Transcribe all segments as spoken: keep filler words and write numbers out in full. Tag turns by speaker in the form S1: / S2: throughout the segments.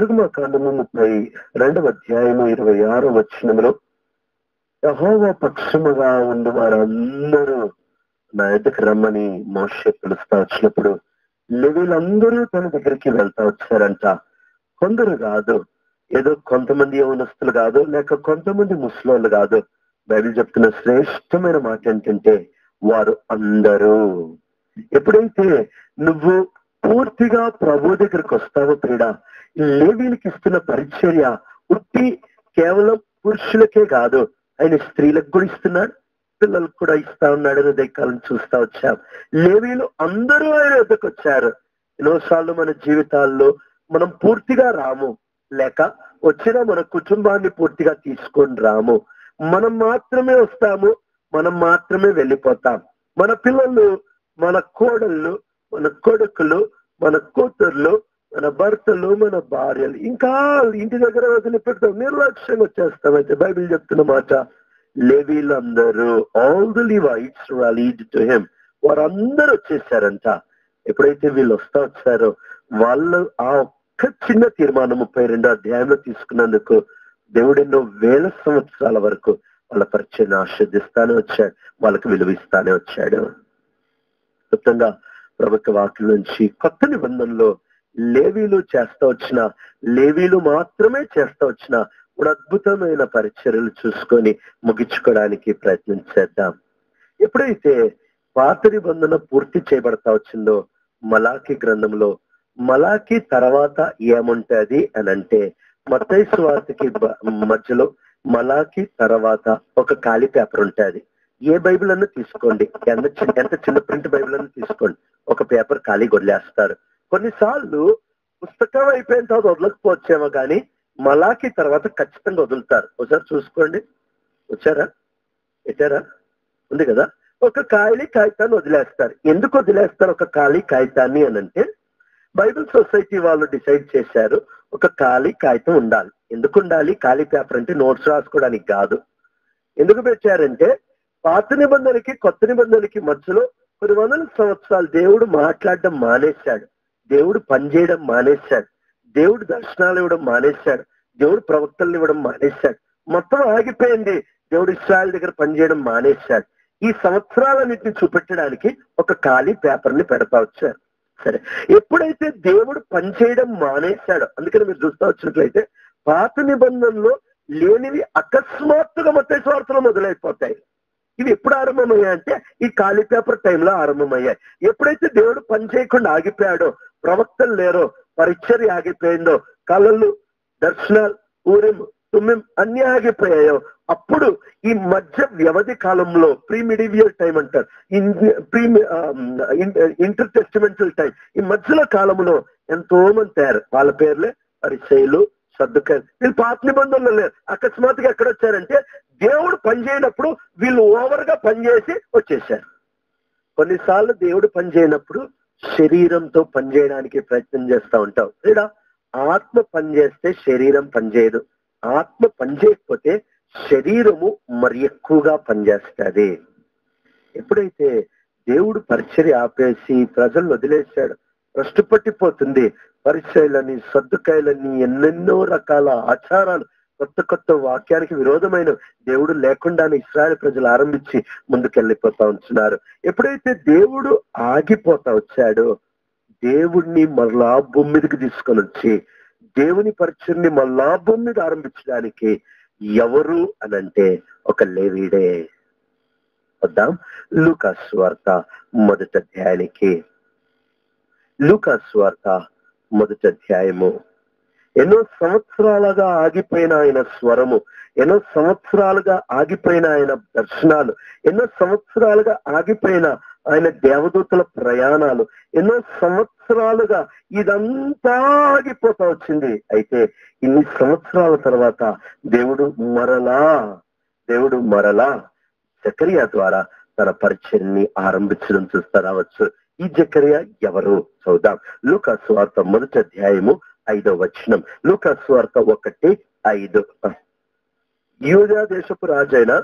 S1: నిర్గమకాండము ముప్పై రెండవ అధ్యాయము ఇరవై ఆరో వచనములో యెహోవా పక్షముగా ఉన్న వారందరూ నా ఎదుకు రమ్మని మోషే పిలుస్తా వచ్చినప్పుడు లేవీలందరూ తన దగ్గరికి వెళ్తా వచ్చారంట. కొందరు కాదు, ఏదో కొంతమంది యవనస్తులు కాదు, లేక కొంతమంది ముస్లింలు కాదు. బైబిల్ చెప్తున్న శ్రేష్టమైన మాట ఏంటంటే వారు అందరూ. ఎప్పుడైతే నువ్వు పూర్తిగా ప్రభు దగ్గరికి వస్తావో ప్రియుడా, లేవీలకు ఇస్తున్న పరిచర్య ఉట్టి కేవలం పురుషులకే కాదు, ఆయన స్త్రీలకు కూడా ఇస్తున్నాడు, పిల్లలకు కూడా ఇస్తా ఉన్నాడు. ఉదయకాలం చూస్తా వచ్చాం. లేవీలు అందరూ ఆయన వద్దకు వచ్చారు. ఎన్నోసార్లు మన జీవితాల్లో మనం పూర్తిగా రాము, లేక వచ్చినా మన కుటుంబాన్ని పూర్తిగా తీసుకొని రాము. మనం మాత్రమే వస్తాము, మనం మాత్రమే వెళ్ళిపోతాం. మన పిల్లలు, మన కోడళ్ళు, మన కొడుకులు, మన కూతుర్లు, మన భర్తలు, మన భార్యలు ఇంకా ఇంటి దగ్గర వదిలిపెడతాం, నిర్లక్ష్యంగా వచ్చేస్తాం. అయితే బైబిల్ చెప్తున్న మాట, లేవీలందరూ, all the Levites rallied to him, వారందరూ వచ్చేసారంట. ఎప్పుడైతే వీళ్ళు వస్తా వచ్చారో వాళ్ళు ఆ ఒక్క చిన్న తీర్మానం ముప్పై రెండో అధ్యాయంలో తీసుకున్నందుకు దేవుడు ఎన్నో వేల సంవత్సరాల వరకు వాళ్ళ పరిచయం ఆస్వాదిస్తానే వచ్చాడు, వాళ్ళకి విలువిస్తానే వచ్చాడు. మొత్తంగా ప్రభుత్వ వాక్యం నుంచి కొత్త నిబంధనలో లేవీలు చేస్తా వచ్చిన, లేవీలు మాత్రమే చేస్తా వచ్చిన ఇప్పుడు అద్భుతమైన పరిచర్యలు చూసుకొని ముగించుకోవడానికి ప్రయత్నం చేద్దాం. ఎప్పుడైతే పాత నిబంధన పూర్తి చేయబడతా వచ్చిందో మలాకి గ్రంథంలో, మలాకి తర్వాత ఏముంటది అని అంటే మత్తయి సువార్తకి మధ్యలో మలాకి తర్వాత ఒక ఖాళీ పేపర్ ఉంటుంది. ఏ బైబిల్ అన్నా తీసుకోండి, ఎంత చిన్న ఎంత చిన్న ప్రింట్ బైబిల్ అన్నా తీసుకోండి, ఒక పేపర్ ఖాళీ వదిలేస్తారు. కొన్నిసార్లు పుస్తకం అయిపోయిన తర్వాత వదలకపోవచ్చేమో కానీ మలాకి తర్వాత ఖచ్చితంగా వదులుతారు. ఒకసారి చూసుకోండి. వచ్చారా? పెట్టారా? ఉంది కదా. ఒక ఖాళీ కాగితాన్ని వదిలేస్తారు. ఎందుకు వదిలేస్తారు ఒక ఖాళీ కాగితాన్ని అని అంటే, బైబిల్ సొసైటీ వాళ్ళు డిసైడ్ చేశారు ఒక ఖాళీ కాగితం ఉండాలి. ఎందుకు ఉండాలి? ఖాళీ పేపర్ అంటే నోట్స్ రాసుకోవడానికి కాదు. ఎందుకు పెట్టారంటే పాత నిబంధనలకి కొత్త నిబంధనలకి మధ్యలో కొన్ని వందల సంవత్సరాలు దేవుడు మాట్లాడడం మానేశాడు, దేవుడు పనిచేయడం మానేశాడు, దేవుడు దర్శనాలు ఇవ్వడం మానేశాడు, దేవుడు ప్రవక్తలు ఇవ్వడం మానేశాడు. మొత్తం ఆగిపోయింది. దేవుడు ఇశ్రాయేల్ దగ్గర పనిచేయడం మానేశాడు. ఈ సంవత్సరాలన్నింటినీ చూపెట్టడానికి ఒక ఖాళీ పేపర్ ని పెడతా వచ్చారు. సరే, ఎప్పుడైతే దేవుడు పనిచేయడం మానేశాడో, అందుకని మీరు చూస్తా వచ్చినట్లయితే పాత నిబంధనలో లేనివి అకస్మాత్తుగా మత్తయి సువార్తలో మొదలైపోతాయి. ఇవి ఎప్పుడు ఆరంభమయ్యాయి అంటే ఈ ఖాళీ పేపర్ టైంలో ఆరంభమయ్యాయి. ఎప్పుడైతే దేవుడు పని చేయకుండా ఆగిపోయాడో, ప్రవక్తలు లేరో, పరిచర్య ఆగిపోయిందో, కళలు, దర్శనాలు, ఊరిం తుమ్మిం అన్ని ఆగిపోయాయో, అప్పుడు ఈ మధ్య వ్యవధి కాలంలో ప్రీ మిడివియల్ టైం అంటారు, ప్రీ ఇంటర్ టెస్టిమెంటల్ టైం, ఈ మధ్యలో కాలంలో ఎంతో మంది తయారు. వాళ్ళ పేర్లే పరిచయులు, సద్దుకాయలు. వీళ్ళు పాత నిబంధనలు లేరు. అకస్మాత్తుగా ఎక్కడ వచ్చారంటే దేవుడు పనిచేయనప్పుడు వీళ్ళు ఓవర్ గా పనిచేసి వచ్చేసారు. కొన్నిసార్లు దేవుడు పనిచేయనప్పుడు శరీరంతో పనిచేయడానికి ప్రయత్నం చేస్తూ ఉంటాం. లేదా ఆత్మ పనిచేస్తే శరీరం పనిచేయదు, ఆత్మ పనిచేయకపోతే శరీరము మరి ఎక్కువగా పనిచేస్తుంది. ఎప్పుడైతే దేవుడు పరిచర్య ఆపేసి ప్రజలు వదిలేశాడు, భ్రష్టు పట్టిపోతుంది. పరిచయలని, సద్దుకాయలని, ఎన్నెన్నో రకాల ఆచారాలు, కొత్త కొత్త వాక్యానికి విరోధమైన దేవుడు లేకుండానే ఇశ్రాయేలు ప్రజలు ఆరంభించి ముందుకెళ్ళిపోతా ఉంటున్నారు. ఎప్పుడైతే దేవుడు ఆగిపోతా వచ్చాడో దేవుణ్ణి మళ్ళా భూమి మీదకి తీసుకొని వచ్చి దేవుని పరిచయాన్ని మళ్ళా భూమి మీద ఆరంభించడానికి ఎవరు అనంటే ఒక లేవీడే. వద్దాం లూకా సువార్త మొదటి అధ్యాయానికి. లూకా సువార్త మొదటి అధ్యాయము. ఎన్నో సంవత్సరాలుగా ఆగిపోయిన ఆయన స్వరము, ఎన్నో సంవత్సరాలుగా ఆగిపోయిన ఆయన దర్శనాలు, ఎన్నో సంవత్సరాలుగా ఆగిపోయిన ఆయన దేవదూతల ప్రయాణాలు, ఎన్నో సంవత్సరాలుగా ఇదంతా ఆగిపోతా వచ్చింది. అయితే ఇన్ని సంవత్సరాల తర్వాత దేవుడు మరలా దేవుడు మరలా జకరియా ద్వారా తన పరిచర్ని ఆరంభించడం చూస్తా రావచ్చు. ఈ జకరియా ఎవరు? చూద్దాం. లూకా సువార్త మొదటి అధ్యాయము ఐదో వచనం. లూకా సువార్త ఒకటి ఐదు. యూదా దేశపు రాజైన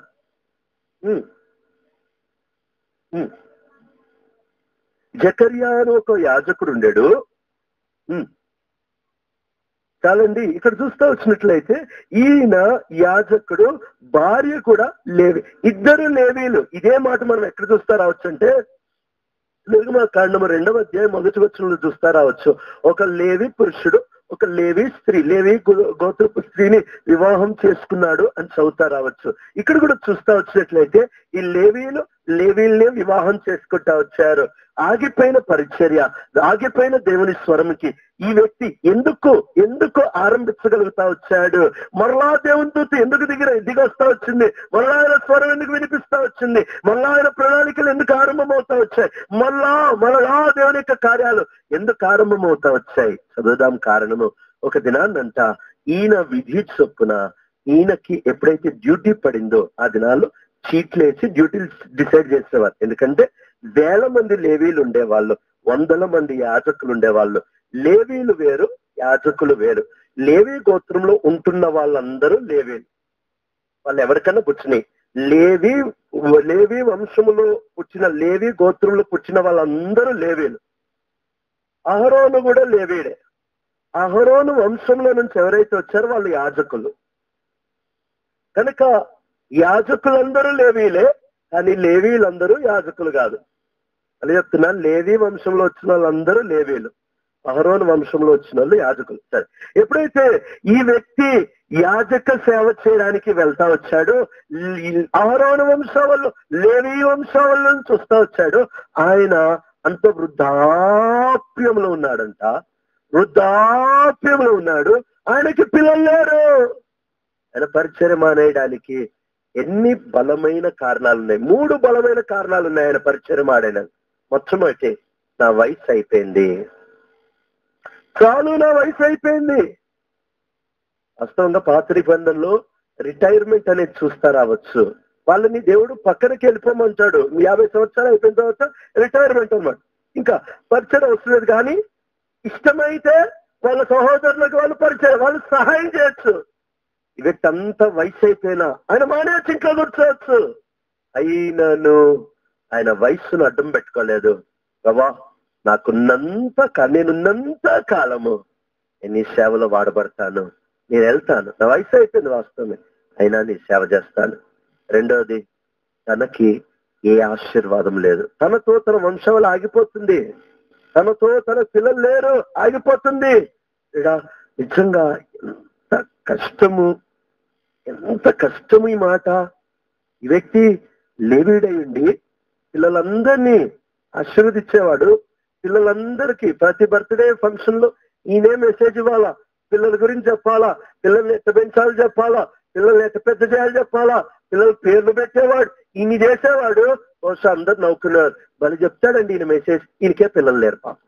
S1: జకరియా అని ఒక యాజకుడు ఉండేడు. చాలండి. ఇక్కడ చూస్తూ వచ్చినట్లయితే ఈయన యాజకుడు, భార్య కూడా లేవి, ఇద్దరు లేవీలు. ఇదే మాట మనం ఎక్కడ చూస్తా రావచ్చు అంటే నిర్గమకాండము రెండవ అధ్యాయం మొదటి వచనంలో చూస్తా రావచ్చు. ఒక లేవి పురుషుడు, ఒక లేవి స్త్రీ, లేవి గోత్రపు స్త్రీని వివాహం చేసుకున్నాడు అని చదువుతా రావచ్చు. ఇక్కడ కూడా చూస్తా వచ్చినట్లయితే ఈ లేవీలు లేవీల్నే వివాహం చేసుకుంటా వచ్చారు. ఆగిపోయిన పరిచర్య, ఆగిపోయిన దేవుని స్వరంకి ఈ వ్యక్తి ఎందుకు ఎందుకు ఆరంభించగలుగుతా వచ్చాడు? మరలా దేవుని దూత ఎందుకు దిగిర దిగొస్తా వచ్చింది? మరలా ఆయన స్వరం ఎందుకు వినిపిస్తా వచ్చింది? మరలా ఆయన ప్రణాళికలు ఎందుకు ఆరంభమవుతా వచ్చాయి? మరలా మరలా దేవుని యొక్క కార్యాలు ఎందుకు ఆరంభమవుతా వచ్చాయి? చదువుదాం కారణము. ఒక దినాన్నంట ఈయన విధి చొప్పున ఈయనకి ఎప్పుడైతే డ్యూటీ పడిందో ఆ దినాల్లో చీట్లేసి డ్యూటీలు డిసైడ్ చేసేవారు. ఎందుకంటే వేల మంది లేవీలు ఉండేవాళ్ళు, వందల మంది యాజకులు ఉండేవాళ్ళు. లేవీలు వేరు, యాజకులు వేరు. లేవీ గోత్రంలో ఉంటున్న వాళ్ళందరూ లేవీలు. వాళ్ళు ఎవరికన్నా పుచ్చినాయి. లేవి లేవి వంశములో పుట్టిన లేవి గోత్రంలో పుట్టిన వాళ్ళందరూ లేవీలు. అహరోను కూడా లేవీడే. అహరోను వంశంలో నుంచి ఎవరైతే వచ్చారో వాళ్ళు యాజకులు. కనుక యాజకులందరూ లేవీలే, కానీ లేవీలందరూ యాజకులు కాదు. అని చెప్తున్నా, లేవీ వంశంలో వచ్చిన వాళ్ళందరూ లేవీలు, అహరోను వంశంలో వచ్చిన వాళ్ళు యాజకులు. సరే, ఎప్పుడైతే ఈ వ్యక్తి యాజక సేవ చేయడానికి వెళ్తా వచ్చాడో, అహరోను వంశావళ్ళు లేవీ వంశావళ్ళను చూస్తా వచ్చాడు. ఆయన అంత వృద్ధాప్యంలో ఉన్నాడంట, వృద్ధాప్యంలో ఉన్నాడు. ఆయనకి పిల్లలు లేరు. ఆయన పరిచయం మానేయడానికి ఎన్ని బలమైన కారణాలు ఉన్నాయి? మూడు బలమైన కారణాలు ఉన్నాయి ఆయన పరిచయం ఆడైన. మొట్టమొదటి, నా వయసు అయిపోయింది, చాలు, నా వయసు అయిపోయింది. వాస్తవంగా పాత నిబంధనలో రిటైర్మెంట్ అనేది చూస్తా రావచ్చు. వాళ్ళని దేవుడు పక్కనకి వెళ్ళిపోమంటాడు. యాభై సంవత్సరాలు అయిపోయిన తర్వాత రిటైర్మెంట్ అన్నమాట. ఇంకా పరిచయం వస్తుంది, కానీ ఇష్టమైతే వాళ్ళ సహోదరులకు వాళ్ళు పరిచయం, వాళ్ళు సహాయం చేయొచ్చు. ఈ వ్యక్తి అంత వయసు అయిపోయినా ఆయన మానేసి ఇంట్లో కూర్చోవచ్చు. అయినను ఆయన వయస్సును అడ్డం పెట్టుకోలేదు. ప్రభా, నాకున్నంత నేనున్నంత కాలము నేను నీ సేవలో వాడబడతాను, నేను వెళ్తాను, నా వయసు అయిపోయింది వాస్తవమే, అయినా నీ సేవ చేస్తాను. రెండవది, తనకి ఏ ఆశీర్వాదం లేదు. తనతో తన వంశంలో ఆగిపోతుంది, తనతో తన పిల్లలు లేరు, ఆగిపోతుంది. ఇక నిజంగా ఎంత కష్టము, ఎంత కష్టము ఈ మాట. ఈ వ్యక్తి లేవీడై ఉండి పిల్లలందరినీ ఆశీర్వదించేవాడు. పిల్లలందరికీ ప్రతి బర్త్డే ఫంక్షన్ లో ఈయనే మెసేజ్ ఇవ్వాలా, పిల్లల గురించి చెప్పాలా, పిల్లల్ని ఎట్ట పెంచాలి చెప్పాలా, పిల్లల్ని ఎట్ట పెద్ద చేయాలి చెప్పాలా, పిల్లల పేర్లు పెట్టేవాడు, ఈయన చేసేవాడు. బహుశా అందరు నవ్వుకున్నారు, బలి చెప్తాడండి ఈయన మెసేజ్, ఈయనకే పిల్లలు లేరు. పాపం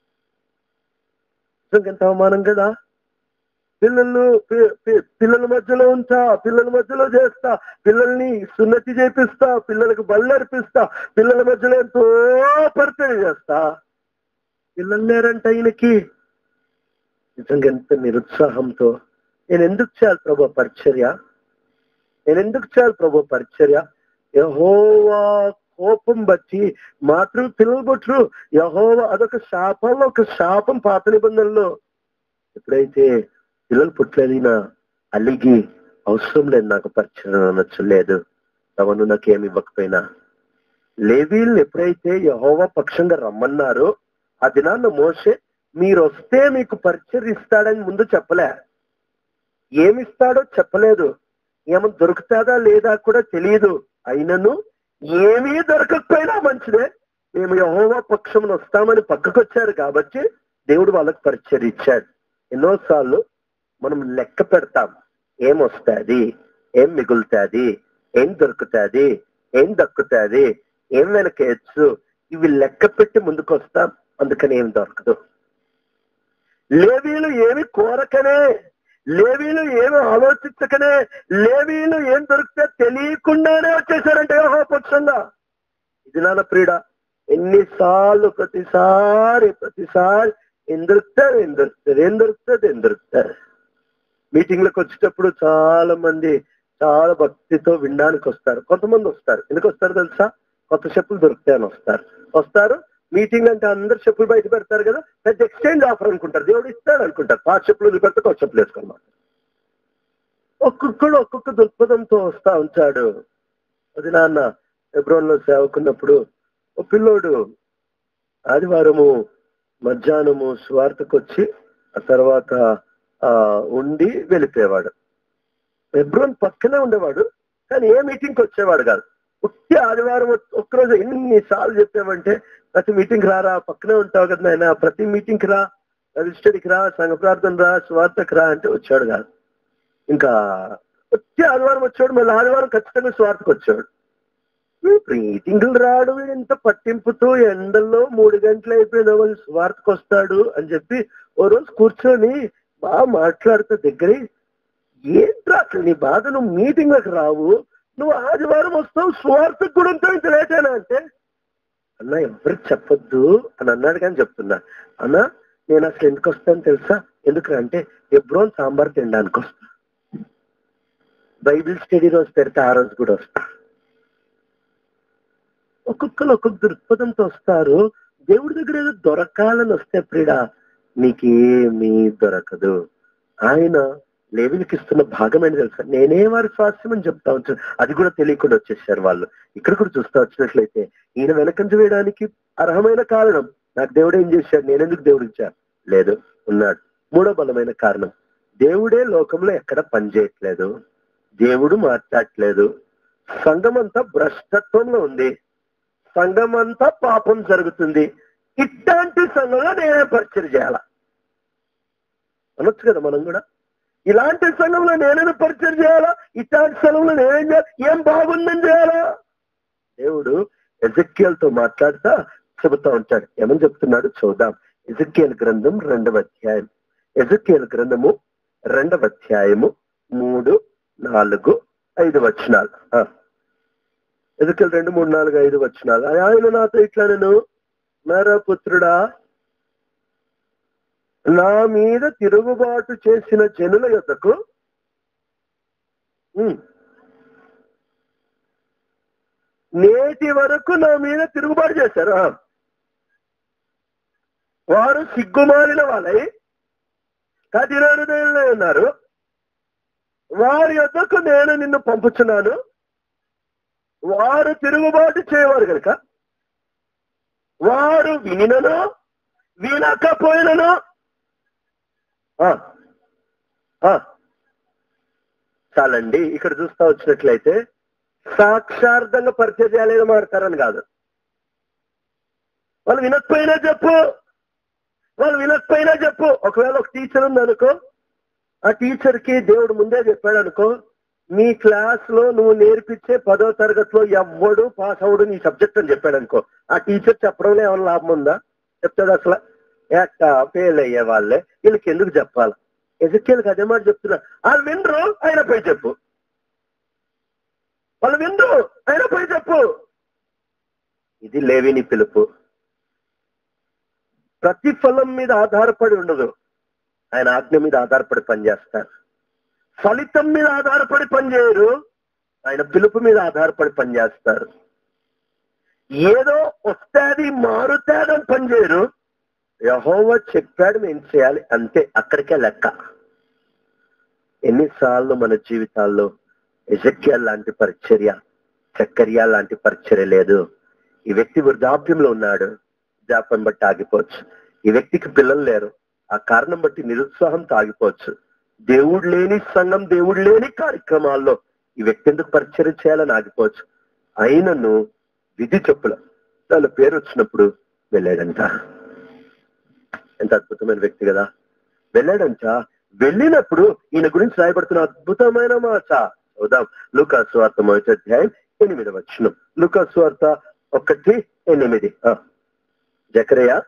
S1: ఎంత అవమానం కదా. పిల్లలు పిల్లల మధ్యలో ఉంటా, పిల్లల మధ్యలో చేస్తా, పిల్లల్ని సున్నతి చేపిస్తా, పిల్లలకు బళ్ళు అర్పిస్తా, పిల్లల మధ్యలో ఎంతో పరిచయం చేస్తా, పిల్లలు లేరంట ఈయనకి. నిజంగా ఎంత నిరుత్సాహంతో, నేను ఎందుకు చేయాలి ప్రభు పరిచర్య, నేను ఎందుకు చేయాలి ప్రభు పరిచర్య? యెహోవా కోపం బట్టి మాత్రం పిల్లలు పుట్టరు. యెహోవా అదొక శాపంలో ఒక శాపం పాత నిబంధనలో. ఎప్పుడైతే పిల్లలు పుట్టలేదినా అలిగి, అవసరం లేదు నాకు పరిచయం అనొచ్చలేదు, తమను నాకేమి ఇవ్వకపోయినా. లేవీలు ఎప్పుడైతే యెహోవా పక్షంగా రమ్మన్నారో ఆ దినాన్న మోషే మీరు వస్తే మీకు పరిచయం ఇస్తాడని ముందు చెప్పలే, ఏమిస్తాడో చెప్పలేదు, ఏమో దొరుకుతాదా లేదా కూడా తెలియదు. అయినను ఏమీ దొరకకపోయినా మంచిదే, మేము యెహోవా పక్షంలో వస్తామని పక్కకు వచ్చారు కాబట్టి దేవుడు వాళ్ళకి పరిచయం ఇచ్చాడు. ఎన్నోసార్లు మనం లెక్క పెడతాం, ఏం వస్తుంది, ఏం మిగులుతుంది, ఏం దొరుకుతుంది, ఏం దక్కుతుంది, ఏం వెనకేయచ్చు, ఇవి లెక్క పెట్టి ముందుకు వస్తాం, అందుకని ఏం దొరకదు. లేవీలు ఏమి కోరకనే, లేవీలు ఏమి ఆలోచించకనే, లేవీలు ఏం దొరికితే తెలియకుండానే వచ్చేసారంటే యెహోవా పక్షంగా. ఇది నాన్న ప్రియుడా, ఎన్నిసార్లు ప్రతిసారి ప్రతిసారి ఏం దొరుకుతారు ఏం దొరుకుతుంది ఏం దొరుకుతుంది ఏం దొరుకుతారు. మీటింగ్లకు వచ్చేటప్పుడు చాలా మంది చాలా భక్తితో వినడానికి వస్తారు. కొంతమంది వస్తారు, ఎందుకు వస్తారు తెలుసా? కొత్త చెప్పులు దొరుకుతాయని వస్తారు. వస్తారు మీటింగ్ అంటే అందరు చెప్పులు బయట పెడతారు కదా, పెద్ద ఎక్స్చేంజ్ ఆఫర్ అనుకుంటారు, దేవుడు ఇస్తాడు అనుకుంటారు. పాత చెప్పులు పెడితే కొత్త చెప్పులు వేసుకోమాట. ఒక్కొక్కడు ఒక్కొక్క దృక్పథంతో వస్తా ఉంటాడు. అది నాన్న హెబ్రోన్లో సేవకున్నప్పుడు ఒక పిల్లోడు ఆదివారము మధ్యాహ్నము స్వార్థకు వచ్చి ఆ తర్వాత ఆ ఉండి వెళ్ళిపోయేవాడు. హెబ్రోన్ పక్కనే ఉండేవాడు, కానీ ఏ మీటింగ్కి వచ్చేవాడు కాదు. ఉత్తి ఆదివారం ఒక్కరోజు ఎన్నిసార్లు చెప్పామంటే, ప్రతి మీటింగ్ రారా, పక్కనే ఉంటావు కదా నాయన, ప్రతి మీటింగ్కి రా, రిజిస్టర్కి రా, సంఘ ప్రార్థన రా, స్వార్థకు రా అంటే వచ్చాడు కాదు. ఇంకా వచ్చి ఆదివారం వచ్చాడు, మళ్ళీ ఆదివారం ఖచ్చితంగా స్వార్థకు వచ్చాడు. మీటింగులు రాడు, వీడు ఇంత పట్టింపుతో ఎండల్లో మూడు గంటలు అయిపోయిన వాళ్ళు స్వార్థకు వస్తాడు అని చెప్పి ఓ రోజు కూర్చొని బాగా మాట్లాడుతూ దగ్గర, ఏంట్రా అసలు నీ బాధ, నువ్వు మీటింగ్లకు రావు, నువ్వు ఆదివారం వస్తావు, స్వార్థకు కూడా ఉంటావు, ఇంత లేటేనా అంటే, అన్న ఎవరికి చెప్పొద్దు అని అన్నాడు. కానీ చెప్తున్నా అన్న, నేను అసలు ఎందుకు వస్తాను తెలుసా, ఎందుకు అంటే ఎబ్రోన్ సాంబార్ తినడానికి వస్తా, బైబిల్ స్టడీ రోజు పెడితే ఆ రోజు కూడా వస్తా. ఒక్కొక్కరు ఒక్కొక్క దృక్పథంతో వస్తారు. దేవుడి దగ్గర ఏదో దొరకాలని వస్తే ప్రిడా నీకేమీ దొరకదు. ఆయన లేవిలికి ఇస్తున్న భాగం ఏంటి తెలుసా, నేనే వారి స్వాస్థ్యం అని చెప్తా వచ్చాను. అది కూడా తెలియకుండా వచ్చేసారు వాళ్ళు. ఇక్కడ కూడా చూస్తా వచ్చినట్లయితే ఈయన వెనకంజ వేయడానికి అర్హమైన కారణం, నాకు దేవుడు ఏం చేశాడు, నేనెందుకు దేవుడు ఇచ్చాను, లేదు ఉన్నాడు. మూడో బలమైన కారణం, దేవుడే లోకంలో ఎక్కడ పనిచేయట్లేదు, దేవుడు మాట్లాడట్లేదు, సంఘం అంతా భ్రష్టత్వంలో ఉంది, సంఘం అంతా పాపం జరుగుతుంది. ఇట్లాంటి సంఘంలో నేనే పరిచయం చేయాలా అనొచ్చు కదా మనం కూడా. ఇలాంటి సంఘంలో నేనే పరిచయం చేయాలా, ఇట్లాంటి సంఘంలో నేనేం చేయాలి, ఏం బాగుందని చేయాలా. దేవుడు ఎజెక్కియల్తో మాట్లాడుతా చెబుతా ఉంటాడు. ఏమని చెప్తున్నాడు చూద్దాం. ఎజెక్కియల్ గ్రంథం రెండవ అధ్యాయం, ఎజెక్కియల్ గ్రంథము రెండవ అధ్యాయము మూడు నాలుగు ఐదు వచనాలు. ఎజెక్కియల్ రెండు మూడు నాలుగు ఐదు వచనాలు. ఆయన నాతో ఇట్లా, నేను నరపుత్రుడా, నా మీద తిరుగుబాటు చేసిన జనుల యొద్దకు నేటి వరకు నా మీద తిరుగుబాటు చేశారు, వారు సిగ్గుమాలిన వాళ్ళై కఠిన హృదయంలో ఉన్నారు, వారి యొద్దకు నేను నిన్ను పంపుచున్నాను. వారు తిరుగుబాటు చేయవారు కనుక వారు వినినను వినకపోయినను చాలండి. ఇక్కడ చూస్తా వచ్చినట్లయితే సాక్షార్థంగా పరిచయం చేయాలని మాడతారని కాదు. వాళ్ళు వినకపోయినా చెప్పు, వాళ్ళు వినకపోయినా చెప్పు. ఒకవేళ ఒక టీచర్ ఉంది అనుకో, ఆ టీచర్ కి దేవుడు ముందే చెప్పాడు అనుకో, మీ క్లాస్ లో నువ్వు నేర్పించే పదో తరగతిలో ఎవ్వడు పాస్ అవడు నీ సబ్జెక్ట్ అని చెప్పాడు అనుకో, ఆ టీచర్ చెప్పడంలో ఏమైనా లాభం ఉందా? చెప్తాడు అసలు ఎక్క ఫెయిల్ అయ్యే వాళ్ళే, వీళ్ళకి ఎందుకు చెప్పాలి? ఎజెక్కియల్కి అదే మాట చెప్తున్నా. వాళ్ళు వినరు, ఆయన పోయి చెప్పు. వాళ్ళు వినరు, ఆయన పోయి చెప్పు. ఇది లేవిని పిలుపు. ప్రతిఫలం మీద ఆధారపడి ఉండదు, ఆయన ఆజ్ఞ మీద ఆధారపడి పనిచేస్తారు. ఫలితం మీద ఆధారపడి పనిచేయరు, ఆయన పిలుపు మీద ఆధారపడి పనిచేస్తారు. ఏదో వస్తాది మారుతాదని పనిచేయరు, యెహోవా చెప్పాడు మేము చేయాలి అంతే, అక్కడికే లెక్క. ఎన్నిసార్లు మన జీవితాల్లో ఎజెక్కియల్ లాంటి పరిచర్య, జకర్యా లాంటి పరిచర్య లేదు. ఈ వ్యక్తి వృద్ధాప్యంలో ఉన్నాడు, వృద్ధాప్యం బట్టి ఆగిపోవచ్చు. ఈ వ్యక్తికి పిల్లలు లేరు, ఆ కారణం బట్టి నిరుత్సాహంతో ఆగిపోవచ్చు. దేవుడు లేని సంఘం, దేవుడు లేని కార్యక్రమాల్లో ఈ వ్యక్తి ఎందుకు పరిచర్య చేయాలని ఆగిపోవచ్చు. అయినను విధి చెప్పుల తన పేరు వచ్చినప్పుడు వెళ్ళాడంట. ఎంత అద్భుతమైన వ్యక్తి కదా. వెళ్ళాడంట. వెళ్ళినప్పుడు ఈయన గురించి రాయబడుతున్న అద్భుతమైన మాట చూద్దాం. లూకా సువార్త మొదటి అధ్యాయం ఎనిమిది వచనం. లూకా సువార్త ఒకటి ఎనిమిది. జకరియా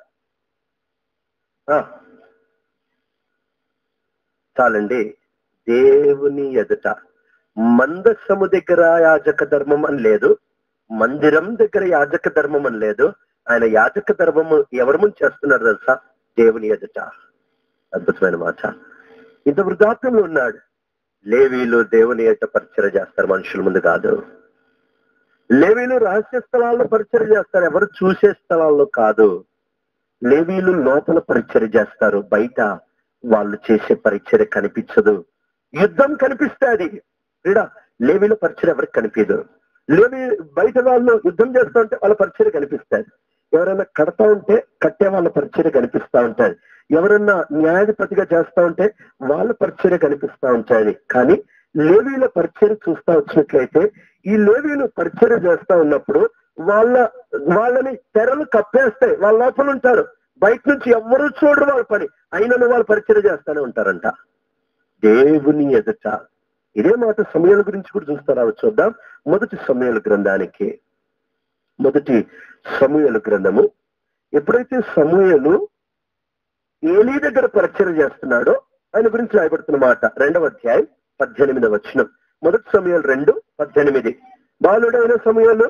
S1: చాలండి. దేవుని ఎదుట మందసము దగ్గర యాజక ధర్మం అని లేదు, మందిరం దగ్గర యాజక ధర్మం అని లేదు. ఆయన యాజక ధర్మము ఎవరి ముందు చేస్తున్నాడు తెలుసా? దేవుని ఎదుట. అద్భుతమైన మాట. ఇంత వృద్ధాప్యంలో ఉన్నాడు. లేవీలు దేవుని ఎదుట పరిచర్య చేస్తారు, మనుషుల ముందు కాదు. లేవీలు రహస్య స్థలాల్లో పరిచయం చేస్తారు, ఎవరు చూసే స్థలాల్లో కాదు. లేవీలు లోపల పరిచయం చేస్తారు, బయట వాళ్ళు చేసే పరిచయం కనిపించదు. యుద్ధం కనిపిస్తుంది, ఇక్కడ లేవీల పరిచయం ఎవరికి కనిపించదు. లేవి బయట వాళ్ళు యుద్ధం చేస్తూ ఉంటే వాళ్ళ పరిచయం కనిపిస్తుంది. ఎవరైనా కడతా ఉంటే కట్టే వాళ్ళ పరిచయం కనిపిస్తా ఉంటాయి. ఎవరన్నా న్యాయాధిపతిగా చేస్తా ఉంటే వాళ్ళ పరిచయం కనిపిస్తా ఉంటాయి. కానీ లేవీల పరిచయం చూస్తా వచ్చినట్లయితే ఈ లేవీలు పరిచయం చేస్తా ఉన్నప్పుడు వాళ్ళ వాళ్ళని తెరలు కప్పేస్తాయి. వాళ్ళ లోపల ఉంటారు, బయట నుంచి ఎవరు చూడరు వాళ్ళ పని, అయినను వాళ్ళు పరిచయం చేస్తానే ఉంటారంట దేవుని ఎదుట. ఇదే మాట సమయాల గురించి కూడా చూస్తారా, చూద్దాం. మొదటి సమయాల గ్రంథానికి, మొదటి సమూయేలు గ్రంథము. ఎప్పుడైతే సమూయేలు ఏలీ దగ్గర పరిచయం చేస్తున్నాడో ఆయన గురించి రాయబడుతున్న మాట రెండవ అధ్యాయం పద్దెనిమిదవ వచనం. మొదటి సమూయేలు రెండు పద్దెనిమిది. బాలుడైన సమూయేలు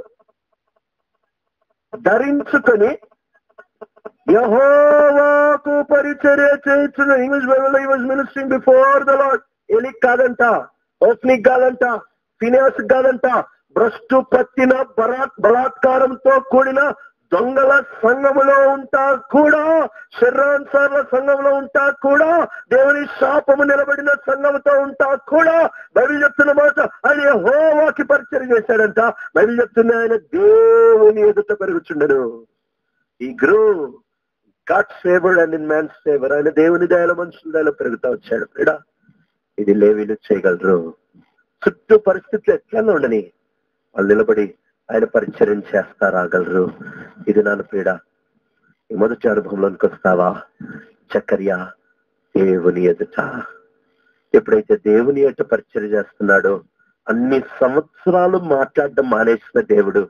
S1: ధరించుకొని యెహోవాకు పరిచర్య చేస్తున్న English Bible he was ministering before the Lord. ఏలీకి కాదంట, ఓఫ్నీకి కాదంట, ఫినియాస్ కాదంట, భ్రష్టు పట్టిన బలా బలాత్కారంతో కూడిన దొంగల సంఘములో ఉంటా కూడా, శర్రాన్సార్ల సంఘంలో ఉంటా కూడా, దేవుని శాపము నిలబడిన సంఘముతో ఉంటా కూడా బైబిల్ చెప్తున్న మాట ఆయన యెహోవాకి పరిచయం చేశాడంట. బైబిల్ చెప్తున్న ఆయన దేవుని ఎదుట పెరుగుచుండెను. ఈ grew God favoured and in man's favour. ఆయన దేవుని దయలో మనుషుల దయలో పెరుగుతా వచ్చాడు. ఇక్కడ ఇది లేవీలు చేయగలరు. చుట్టూ పరిస్థితులు ఎట్లా ఉండని వాళ్ళు నిలబడి ఆయన పరిచయం చేస్తా రాగలరు. ఇది నాన్న పీడ. ఈ మొదటి అనుభవంలోనికి వస్తావా? చక్కర్య దేవుని ఎదుట. ఎప్పుడైతే దేవుని ఎదుట పరిచయం చేస్తున్నాడో అన్ని సంవత్సరాలు మాట్లాడడం మానేసిన దేవుడు,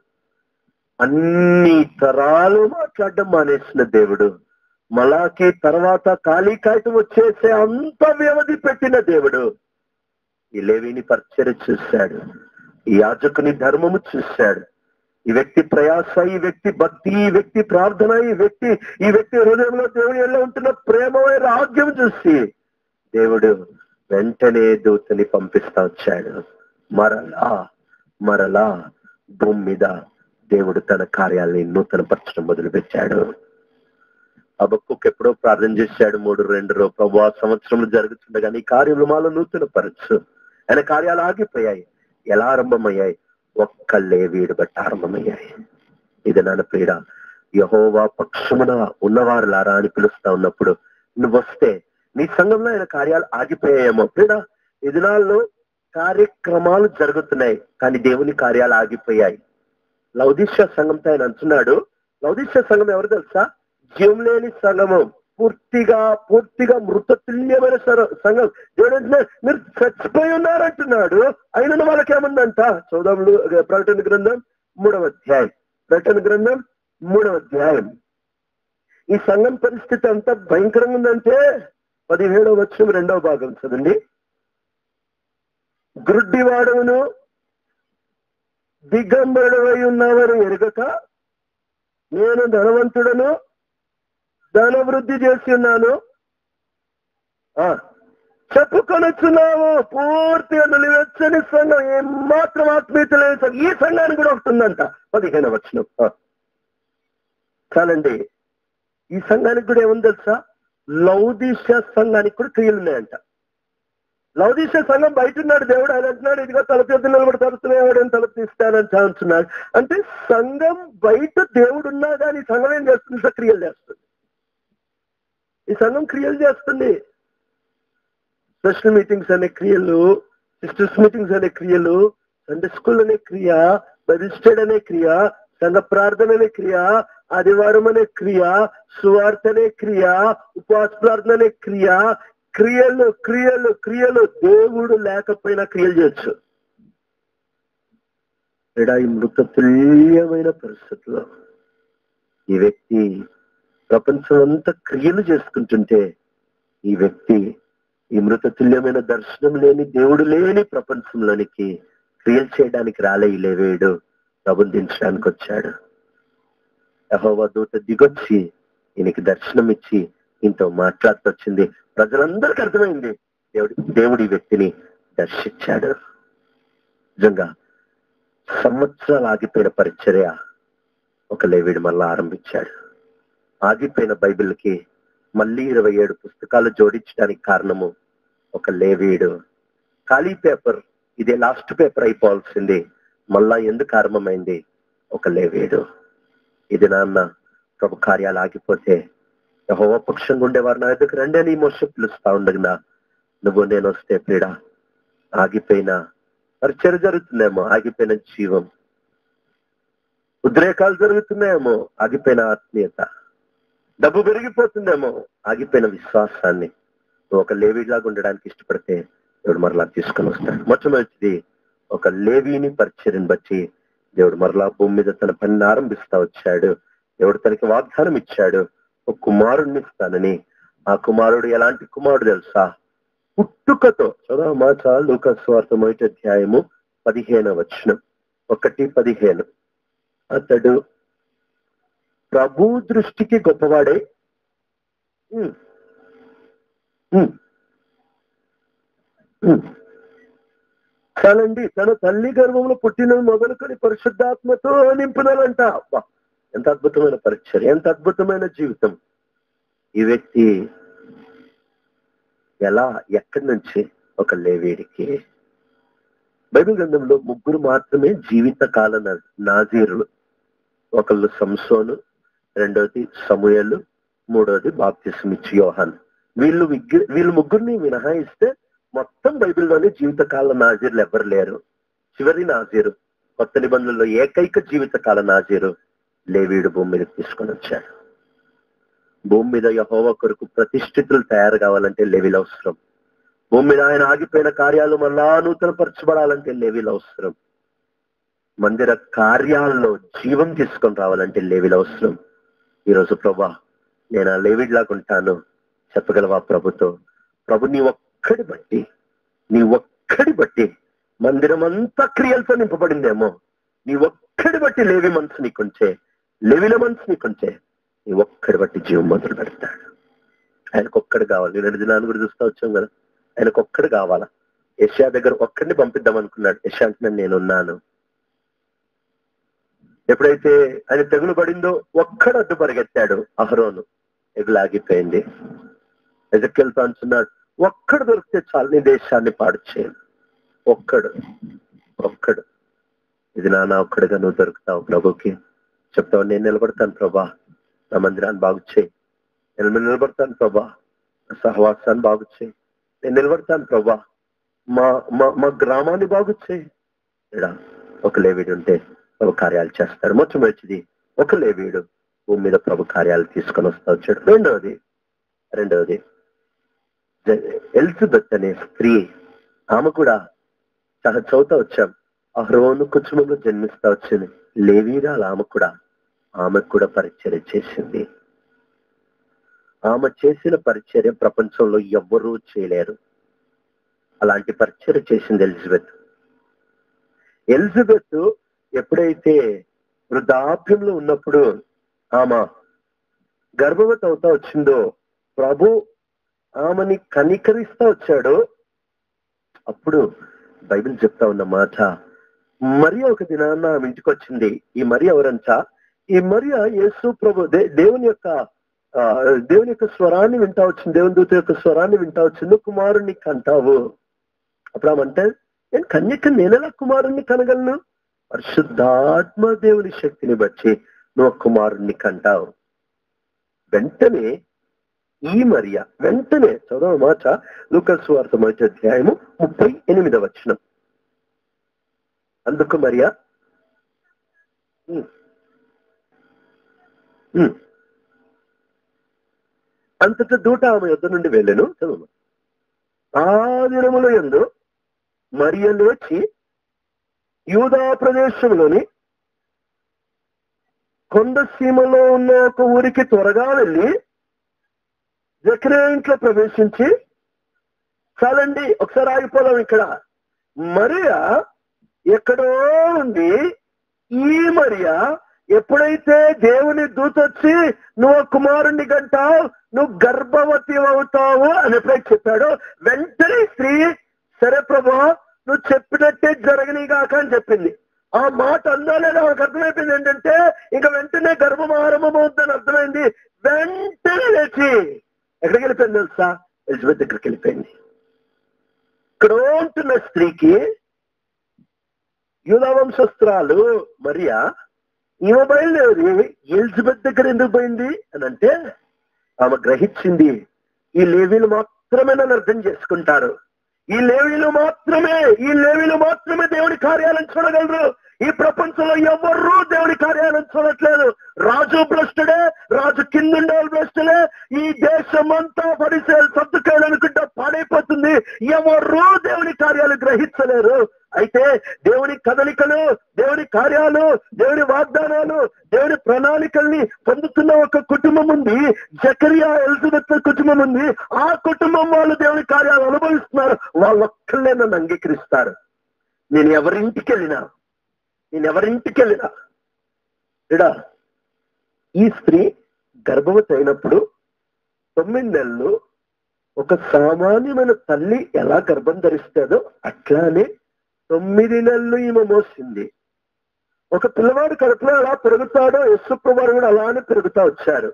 S1: అన్ని తరాలు మాట్లాడడం మానేసిన దేవుడు, మలాకి తర్వాత ఖాళీ కాగితం వచ్చేసే అంత వ్యవధి పెట్టిన దేవుడు ఈ లేవీని పరిచయం చూశాడు. ఈ యాజకుని ధర్మము చూశాడు. ఈ వ్యక్తి ప్రయాస, ఈ వ్యక్తి భక్తి, ఈ వ్యక్తి ప్రార్థన, ఈ వ్యక్తి ఈ వ్యక్తి హృదయంలో దేవుని ఎలా ఉంటున్న ప్రేమమైన రాజ్యం చూసి దేవుడు వెంటనే దూతని పంపిస్తా వచ్చాడు. మరలా మరలా భూమి మీద దేవుడు తన కార్యాలని నూతన పరచడం మొదలు పెట్టాడు. హబక్కూకు ఎప్పుడో ప్రార్థన చేశాడు, మూడు రెండు రో ప్రభువా సంవత్సరంలో జరుగుతుండగా నీ కార్యములు మాలో నూతన పరచు. ఆయన కార్యాలు ఆగిపోయాయి. ఎలా ఆరంభమయ్యాయి? ఒక్క లేవీయుడు బట్టి ఆరంభమయ్యాయి. ఇది నన్ను పీడ. యెహోవా పక్షమున ఉన్నవారులారా అని పిలుస్తా ఉన్నప్పుడు నువ్వు వస్తే నీ సంఘంలో ఆయన కార్యాలు ఆగిపోయాయేమో. పీడ ఈ దినాల్లో కార్యక్రమాలు జరుగుతున్నాయి కానీ దేవుని కార్యాలు ఆగిపోయాయి. లౌదీషియా సంఘంతో ఆయన అంటున్నాడు, లౌదీషియా సంఘం ఎవరు తెలుసా? జీవం లేని సంఘము, పూర్తిగా పూర్తిగా మృతతుల్యమైన సంఘం. దేవుడు అంటున్నాడు మీరు చచ్చిపోయి ఉన్నారంటున్నాడు. అయినా వాళ్ళకేముందంట? చౌదములు ప్రకటన గ్రంథం మూడవ అధ్యాయం, ప్రకటన గ్రంథం మూడవ అధ్యాయం. ఈ సంఘం పరిస్థితి అంత భయంకరంగా ఉందంటే పదిహేడవ వచనం రెండవ భాగం చదండి. గ్రుడ్డివాడవును దిగంబరుడవై ఉన్నావని ఎరుగక నేను ధనవంతుడను ధనవృద్ధి చేసి ఉన్నాను చెప్పుకొనొచ్చున్నావు. పూర్తిగా నిలవెచ్చని సంఘం, ఏమాత్రం ఆత్మీయత లేదు. ఈ సంఘానికి కూడా ఒకటి ఉందంట. పదిహేను వచనం చాలండి. ఈ సంఘానికి కూడా ఏముంది తెలుసా? లౌదీషియా సంఘానికి కూడా క్రియలు ఉన్నాయంట. లౌదీషియా సంఘం బయట ఉన్నాడు దేవుడు. ఆయన అంటున్నాడు ఇదిగో తలుపు ఎద్దు నిలబడి తలుపుతున్నాడు, తలుపు తీస్తానని అంటున్నాడు. అంటే సంఘం బయట దేవుడు ఉన్నా కానీ సంఘం ఏం చేస్తుంది? క్రియలు చేస్తుంది. ఈ సంఘం క్రియలు చేస్తుంది. స్పెషల్ మీటింగ్స్ అనే క్రియలు, సిస్టర్స్ మీటింగ్స్ అనే క్రియలు, సండే స్కూల్ అనే క్రియ, బైబిల్ స్టడీ అనే క్రియ, సంఘ ప్రార్థన అనే క్రియ, ఆదివారం అనే క్రియ, సువార్త అనే క్రియ, ఉపవాస ప్రార్థన అనే క్రియ, క్రియలు క్రియలు క్రియలు. దేవుడు లేకపోయినా క్రియలు చేయొచ్చు. ఇక్కడ ఈ మృతతుల్యమైన పరిస్థితుల్లో ఈ వ్యక్తి ప్రపంచం అంతా క్రియలు చేసుకుంటుంటే ఈ వ్యక్తి ఈ మృతతుల్యమైన దర్శనం లేని దేవుడు లేని ప్రపంచంలోనికి క్రియలు చేయడానికి రాలే. ఈ లేవీయుడు ప్రభుని దించడానికి వచ్చాడు. యెహోవా దూత దిగొచ్చి ఈయనకి దర్శనం ఇచ్చి ఇంతో మాట్లాడుతూ వచ్చింది. ప్రజలందరికీ అర్థమైంది దేవుడి దేవుడి వ్యక్తిని దర్శించాడు. నిజంగా సంవత్సరాలు ఆగిపోయిన పరిచర్య ఒక లేవీడు మళ్ళా ఆరంభించాడు. ఆగిపోయిన బైబిల్కి మళ్ళీ ఇరవై ఏడు పుస్తకాలు జోడించడానికి కారణము ఒక లేవీడు. ఖాళీ పేపర్, ఇదే లాస్ట్ పేపర్ అయిపోవాల్సింది, మళ్ళా ఎందుకు ఆరంభమైంది? ఒక లేవీడు. ఇది నాన్న ప్రభు కార్యాలు ఆగిపోతే యెహోవా పక్షంగా ఉండేవారు నా దగ్గర రండి అని మోషే పిలుస్తా ఉండగా, నువ్వు నేను వస్తే పీడ ఆగిపోయిన పరిచర్య జరుగుతుందేమో, ఆగిపోయిన జీవం, ఉద్రేకాలు జరుగుతున్నాయేమో, ఆగిపోయిన ఆత్మీయత, డబ్బు పెరిగిపోతుందేమో, ఆగిపోయిన విశ్వాసాన్ని నువ్వు ఒక లేవీలాగా ఉండడానికి ఇష్టపడితే దేవుడు మరలా తీసుకొని వస్తాడు. మొట్టమొదటిది ఒక లేవీని పరిచర్యను బట్టి దేవుడు మరలా భూమి మీద తన పనిని ఆరంభిస్తా వచ్చాడు. దేవుడు తనకి వాగ్దానం ఇచ్చాడు, ఒక కుమారుడిని ఇస్తానని. ఆ కుమారుడు ఎలాంటి కుమారుడు తెలుసా? పుట్టుకతో. చదవ మాట లూకా సువార్త మొదటి అధ్యాయము పదిహేను వచనం, ఒకటి పదిహేను. అతడు ప్రభు దృష్టికి గొప్పవాడే. చాలండి, తన తల్లి గర్భంలో పుట్టిన మొదలుకొని పరిశుద్ధాత్మతో నింపుదలంట. అబ్బా, ఎంత అద్భుతమైన పరిచర్య, ఎంత అద్భుతమైన జీవితం. ఈ వ్యక్తి ఎలా, ఎక్కడి నుంచి? ఒక లేవీడికి. బైబిల్ గ్రంథంలో ముగ్గురు మాత్రమే జీవిత కాల నాజీరులు. ఒకళ్ళు సంసోను, రెండోది సమూయేలు, మూడోది బాప్తిస్మిచ్చి యోహాను. వీళ్ళు వీళ్ళు ముగ్గురిని మినహాయిస్తే మొత్తం బైబిల్లోనే జీవితకాల నాజీరులు ఎవరు లేరు. చివరి నాజీరు, కొత్త నిబంధనలో ఏకైక జీవితకాల నాజీరు లేవీడు భూమి మీద తీసుకొని వచ్చాడు. భూమి మీద యెహోవా కొరకు ప్రతిష్ఠితులు తయారు కావాలంటే లేవీలు అవసరం. భూమి మీద ఆయన ఆగిపోయిన కార్యాలు మళ్ళా నూతన పరచబడాలంటే లేవీలు అవసరం. మందిర కార్యాల్లో జీవం తీసుకొని రావాలంటే లేవీలు అవసరం. ఈరోజు ప్రభా నేను ఆ లేవీడ్లాగా ఉంటాను చెప్పగలవా ప్రభుతో? ప్రభు నీ ఒక్కడి బట్టి, నీ ఒక్కడి బట్టి మందిరం అంతా క్రియలతో నింపబడిందేమో, నీ ఒక్కడి బట్టి లేవి మనసు నీకుంటే, లేవిల మనసు నీకుంటే నీ ఒక్కడి బట్టి జీవం మొదలు పెడతాడు. ఆయనకు ఒక్కడు కావాలి. నేను రెండు దినాలు కూడా చూస్తూ వచ్చాం కదా, ఆయనకు ఒక్కడు కావాలా. యెషయా దగ్గర ఒక్కడిని పంపిద్దాం అనుకున్నాడు. యెషయా అంటున్నాడు నేనున్నాను. ఎప్పుడైతే ఆయన తెగులు పడిందో ఒక్కడు అడ్డు పరిగెత్తాడు, అహరోను. ఎగులాగిపోయింది. ఎజెక్కెళ్తా అంటున్నాడు, ఒక్కడు దొరికితే చాలు నీ దేశాన్ని పాడు చేయను. ఒక్కడు ఒక్కడు ఇది నాన్న ఒక్కడిగా నువ్వు దొరుకుతావు ప్రభుకి. చెప్తావు, నేను నిలబడతాను ప్రభా, నా మందిరాన్ని బాగు చేయి. నేను నిలబడతాను ప్రభా, నా సహవాసాన్ని బాగు చేయి. నేను నిలబడతాను ప్రభా, మా మా గ్రామాన్ని బాగు చేయి. ఇలా ఒక లేవీడు ఉంటే ప్రభు కార్యాలు చేస్తాడు. మొట్టమొదటిది ఒక లేవీడు భూమి మీద ప్రభు కార్యాలు తీసుకొని వస్తా వచ్చాడు. రెండవది రెండవది ఎలిజబెత్ అనే స్త్రీ, ఆమె కూడా చాలా చదువుతా వచ్చాం, అహరోను కుటుంబంలో జన్మిస్తా వచ్చింది. లేవీరాలు ఆమె కూడా ఆమెకు కూడా పరిచర్య చేసింది. ఆమె చేసిన పరిచర్య ప్రపంచంలో ఎవ్వరూ చేయలేరు. అలాంటి పరిచర్య చేసింది ఎలిజబెత్. ఎలిజబెత్ ఎప్పుడైతే వృద్ధాప్యంలో ఉన్నప్పుడు ఆమె గర్భవతి అవుతా వచ్చిందో, ప్రభు ఆమెని కనికరిస్తా వచ్చాడు. అప్పుడు బైబిల్ చెప్తా ఉన్న మాట, మరియ ఒక దినాన్న ఆమె ఇంటికి వచ్చింది. ఈ మరియ ఎవరంటా? ఈ మరియ యేసు ప్రభు దే దేవుని యొక్క దేవుని యొక్క స్వరాన్ని వింటా వచ్చింది. దేవుని దూత యొక్క స్వరాన్ని వింటా వచ్చింది. కుమారుణ్ణి కంటావు. అప్పుడు ఆమంటే, నేను కన్యక, నేనెలా కుమారుణ్ణి కనగలను? పరిశుద్ధాత్మ దేవుని శక్తిని బట్టి నువ్వు కుమారుణ్ణి కంటావు. వెంటనే ఈ మరియ వెంటనే చదవ మాట లూకా సువార్త మొదటి అధ్యాయము ముప్పై ఎనిమిదవ వచనం. అందుకు మరియ అంతట దూట ఆమె యొద్ద నుండి వెళ్ళెను. చదువు. ఆ దినముల యందు మరియ లేచి యూదా ప్రదేశంలోని కొండ సీమలో ఉన్న ఒక ఊరికి త్వరగా వెళ్ళి జకరియా ఇంట్లో ప్రవేశించి, చాలండి ఒకసారి ఆగిపోదాం ఇక్కడ. మరియా ఎక్కడో ఉంది. ఈ మరియా ఎప్పుడైతే దేవుని దూత వచ్చి నువ్వు కుమారుణ్ణి కంటావు, నువ్వు గర్భవతి అవుతావు అని ఎప్పుడైతే చెప్పాడో, వెంటనే స్త్రీ సరే ప్రభు నువ్వు చెప్పినట్టే జరగనీగాక అని చెప్పింది. ఆ మాట అన్నాలేదు ఆమెకు అర్థమైపోయింది ఏంటంటే ఇంకా వెంటనే గర్భం ఆరంభమవుతుందని అర్థమైంది. వెంటనే లేచి ఎక్కడికి వెళ్ళిపోయింది తెలుసా? ఎలిజబెత్ దగ్గరికి వెళ్ళిపోయింది. ఇక్కడ ఉంటున్న స్త్రీకి యూదా వంశస్త్రాలు మరియా ఈమె బయలుదేరి ఎలిజబెత్ దగ్గర ఎందుకు పోయింది అని అంటే ఆమె గ్రహించింది ఈ లేవీలు మాత్రమే నన్ను అర్థం చేసుకుంటారు, ఈ లేవీలు మాత్రమే ఈ లేవీలు మాత్రమే దేవుడి కార్యాలను చూడగలరు. ఈ ప్రపంచంలో ఎవరు దేవుడి కార్యాలను చూడట్లేదు. రాజు భ్రష్టుడే, రాజు కిందుండే భ్రష్టులే. ఈ దేశం అంతా పరిసర సర్దుకాయలు అనుకుంటా పాడైపోతుంది. ఎవరు దేవుడి కార్యాలు గ్రహించలేరు. అయితే దేవుని కదలికలు, దేవుని కార్యాలు, దేవుని వాగ్దానాలు, దేవుని ప్రణాళికల్ని పొందుతున్న ఒక కుటుంబం ఉంది. జకరియా ఎలిజబెత్ కుటుంబం ఉంది. ఆ కుటుంబం వాళ్ళు దేవుని కార్యాలు అనుభవిస్తున్నారు. వాళ్ళొక్కళ్ళే నన్ను అంగీకరిస్తారు. నేను ఎవరింటికి వెళ్ళినా నేను ఎవరింటికి వెళ్ళినా ఇడా ఈ స్త్రీ గర్భవతి అయినప్పుడు తొమ్మిది నెలలు ఒక సామాన్యమైన తల్లి ఎలా గర్భం ధరిస్తాడో అట్లానే తొమ్మిది నెలలు ఈమె మోసింది. ఒక పిల్లవాడు కడుపులో ఎలా పెరుగుతాడో యేసుప్రభువు కూడా అలానే పెరుగుతా వచ్చారు.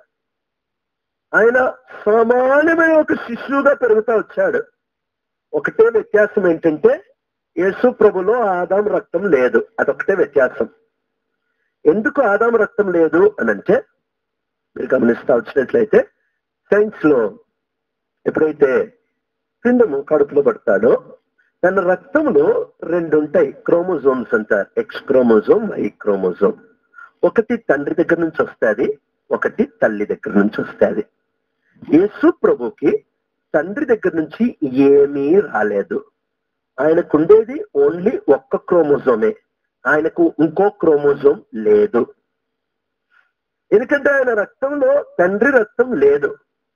S1: ఆయన సామాన్యమైన ఒక శిశువుగా పెరుగుతా వచ్చాడు. ఒకటే వ్యత్యాసం ఏంటంటే యేసు ప్రభులో ఆదాం రక్తం లేదు. అదొకటే వ్యత్యాసం. ఎందుకు ఆదాం రక్తం లేదు అనంటే మీరు గమనిస్తా వచ్చినట్లయితే సైన్స్ లో ఎప్పుడైతే పిండము కడుపులో పడతాడో తన రక్తంలో రెండు ఉంటాయి, క్రోమోజోమ్స్ అంటారు. X chromosome, Y chromosome. ఒకటి తండ్రి దగ్గర నుంచి వస్తుంది, ఒకటి తల్లి దగ్గర నుంచి వస్తుంది. యేసు ప్రభుకి తండ్రి దగ్గర నుంచి ఏమీ రాలేదు. ఆయనకుండేది ఓన్లీ ఒక్క క్రోమోజోమే. ఆయనకు ఇంకో క్రోమోజోమ్ లేదు. ఎందుకంటే ఆయన రక్తంలో తండ్రి రక్తం లేదు.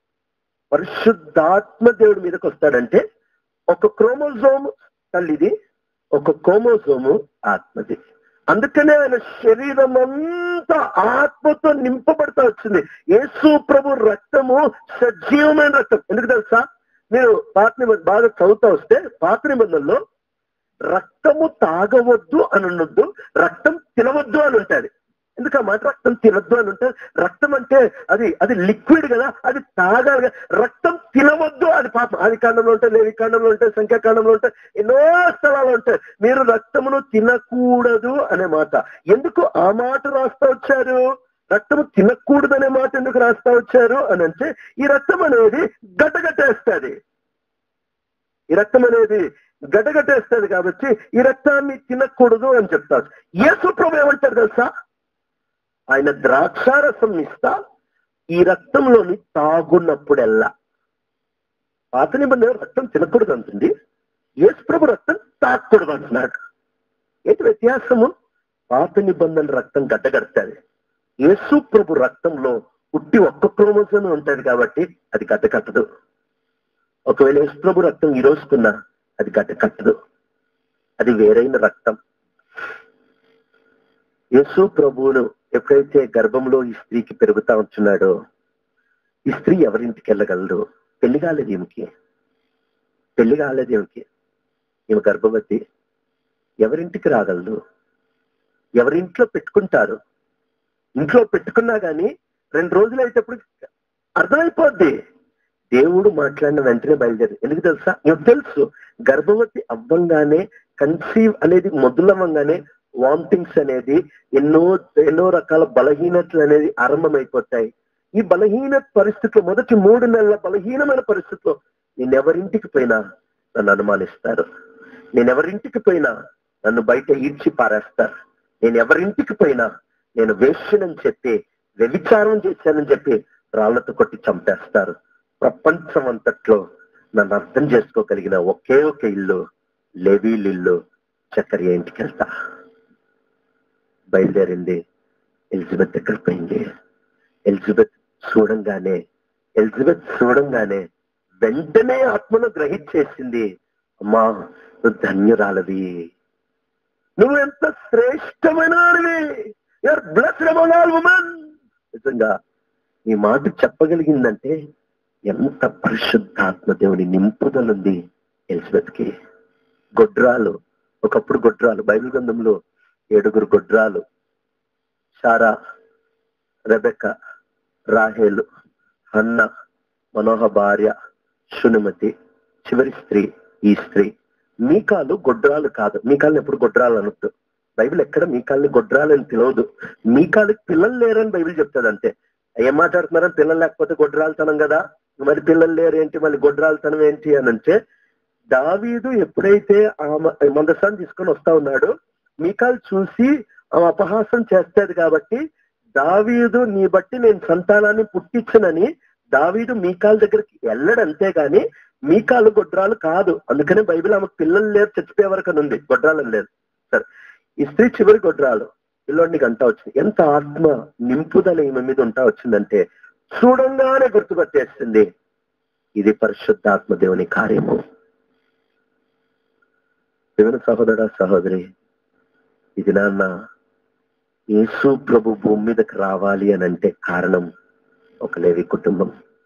S1: పరిశుద్ధాత్మ దేవుడి మీదకి వస్తాడంటే ఒక క్రోమోజోమ్ తల్లిది, ఒక క్రోమోజోము ఆత్మది. అందుకనే ఆయన శరీరం అంతా ఆత్మతో నింపబడతా వచ్చింది. యేసు ప్రభు రక్తము సజీవమైన రక్తం. ఎందుకు తెలుసా? మీరు పాత నిబంధన బాగా చదువుతా వస్తే పాత నిబంధనలో రక్తము తాగవద్దు అని ఉండొద్దు, రక్తం తినవద్దు అని ఉంటుంది. ఎందుకు ఆ మాట రక్తం తినద్దు అని ఉంటుంది? రక్తం అంటే అది అది లిక్విడ్ కదా, అది తాగాలి కదా. రక్తం తినవద్దు అది పాపం. ఆది కాండంలో ఉంటాయి, లేవి కాండంలో ఉంటాయి, సంఖ్యాకాండంలో ఉంటాయి, ఎన్నో స్థలాలు ఉంటాయి. మీరు రక్తమును తినకూడదు అనే మాట ఎందుకు ఆ మాట రాస్తా వచ్చారు? రక్తము తినకూడదు అనే మాట ఎందుకు రాస్తా వచ్చారు అని అంటే ఈ రక్తం అనేది గడ్డగట్టేస్తుంది. ఈ రక్తం అనేది గడ్డగట్టేస్తుంది కాబట్టి ఈ రక్తాన్ని తినకూడదు అని చెప్తారు. యేసు ప్రభు ఏమంటారు తెలుసా? ఆయన ద్రాక్షారసం ఇస్తా ఈ రక్తంలోని తాగున్నప్పుడెల్లా. పాత నిబంధన రక్తం తినకూడదు అంటుంది, యేసు ప్రభు రక్తం తాగకూడదు అంటున్నాడు. ఏంటి వ్యత్యాసము? పాత నిబంధన రక్తం గడ్డగడుతుంది. యేసు ప్రభు రక్తంలో పుట్టి ఒక్క క్రోమోజోమ్ ఉంటుంది కాబట్టి అది గడ్డ కట్టదు. ఒకవేళ యేసు ప్రభు రక్తం ఈ రోజుకున్నా అది గడ్డ కట్టదు. అది వేరైన రక్తం. యేసు ప్రభువును ఎప్పుడైతే గర్భంలో ఈ స్త్రీకి పెరుగుతా ఉంటున్నాడో ఈ స్త్రీ ఎవరింటికి వెళ్ళగలదు? పెళ్లి కాలేదు ఈమెకి, పెళ్లి కాలేదు ఈమెకి. ఈమె గర్భవతి. ఎవరింటికి రాగలదు? ఎవరింట్లో పెట్టుకుంటారు? ఇంట్లో పెట్టుకున్నా గానీ రెండు రోజులు అయినప్పుడు అర్థమైపోద్ది. దేవుడు మాట్లాడిన వెంటనే బయలుదేరి. ఎందుకు తెలుసా? నీకు తెలుసు గర్భవతి అవ్వంగానే, కన్సీవ్ అనేది మొదలవ్వంగానే వామిటింగ్స్ అనేది ఎన్నో ఎన్నో రకాల బలహీనతలు అనేది ఆరంభమైపోతాయి. ఈ బలహీన పరిస్థితిలో మొదటి మూడు నెలల బలహీనమైన పరిస్థితిలో నేనెవరింటికి పోయినా నన్ను అనుమానిస్తారు, నేనెవరింటికి పోయినా నన్ను బయట ఈడ్చి పారేస్తారు, నేను ఎవరింటికి పోయినా నేను వేశ్యనని చెప్పి వ్యభిచారం చేశానని చెప్పి రాళ్లతో కొట్టి చంపేస్తారు. ప్రపంచం అంతట్లో నన్ను అర్థం చేసుకోగలిగిన ఒకే ఒక ఇల్లు లేవీల ఇల్లు. జకరియా ఇంటికి వెళ్తా. బయలుదేరింది, ఎలిజబెత్ దగ్గర పోయింది. ఎలిజబెత్ చూడంగానే ఎలిజబెత్ చూడంగానే వెంటనే ఆత్మను గ్రహించేసింది. అమ్మా నువ్వు ధన్యురాలవి, నువ్వు ఎంత శ్రేష్టమైన you are blessed among all women. నిజంగా ఈ మాట చెప్పగలిగిందంటే ఎంత పరిశుద్ధాత్మ దేవుని నింపుదలుంది ఎలిజబెత్ కి. గొడ్రాలు, ఒకప్పుడు గొడ్రాలు. బైబిల్ గ్రంథంలో ఏడుగురు గొడ్రాలు, శారా, రెబెక్క, రాహేలు, హన్న, మనోహ భార్య శునిమతి, చివరి స్త్రీ ఈ స్త్రీ. మీకాలు గొడ్రాలు కాదు. మీకాల్ని ఎప్పుడు గొడ్రాలు అనొద్దు. బైబిల్ ఎక్కడ మీకాల్ని గొడ్రాలు అని పిలవదు. మీకాలకి పిల్లలు లేరని బైబిల్ చెప్తాడు అంతే. ఏం మాట్లాడుతున్నారని, పిల్లలు లేకపోతే గొడ్రాలుతనం కదా, మరి పిల్లలు లేరు ఏంటి, మళ్ళీ గొడ్రాలుతనం ఏంటి అని అంటే, దావీదు ఎప్పుడైతే ఆమె మందసాన్ని తీసుకొని వస్తా ఉన్నాడు, మీకాలు చూసి ఆమె అపహాసం చేస్తాడు కాబట్టి, దావీదు నీ బట్టి నేను సంతానాన్ని పుట్టించనని దావీదు మీకాల దగ్గరికి వెళ్ళడు. అంతేగాని మీకాలు గొడ్రాలు కాదు. అందుకనే బైబిల్ ఆమెకు పిల్లలు లేరు, చచ్చిపోయే వరకు అని ఉంది, గొడ్రాలని లేదు. సరే, ఈ స్త్రీ చివరి గొడ్రాలు పిల్లోడిని గంట వచ్చింది. ఎంత ఆత్మ నింపుదల ఈమె మీద ఉంటా వచ్చిందంటే చూడంగానే గుర్తుపట్టేస్తుంది, ఇది పరిశుద్ధాత్మ దేవుని కార్యము. దేవుని సహోదర సహోదరి, ఇది నాన్న యేసు ప్రభు భూమి మీదకి రావాలి అని అంటే కారణం ఒక లేవి కుటుంబం.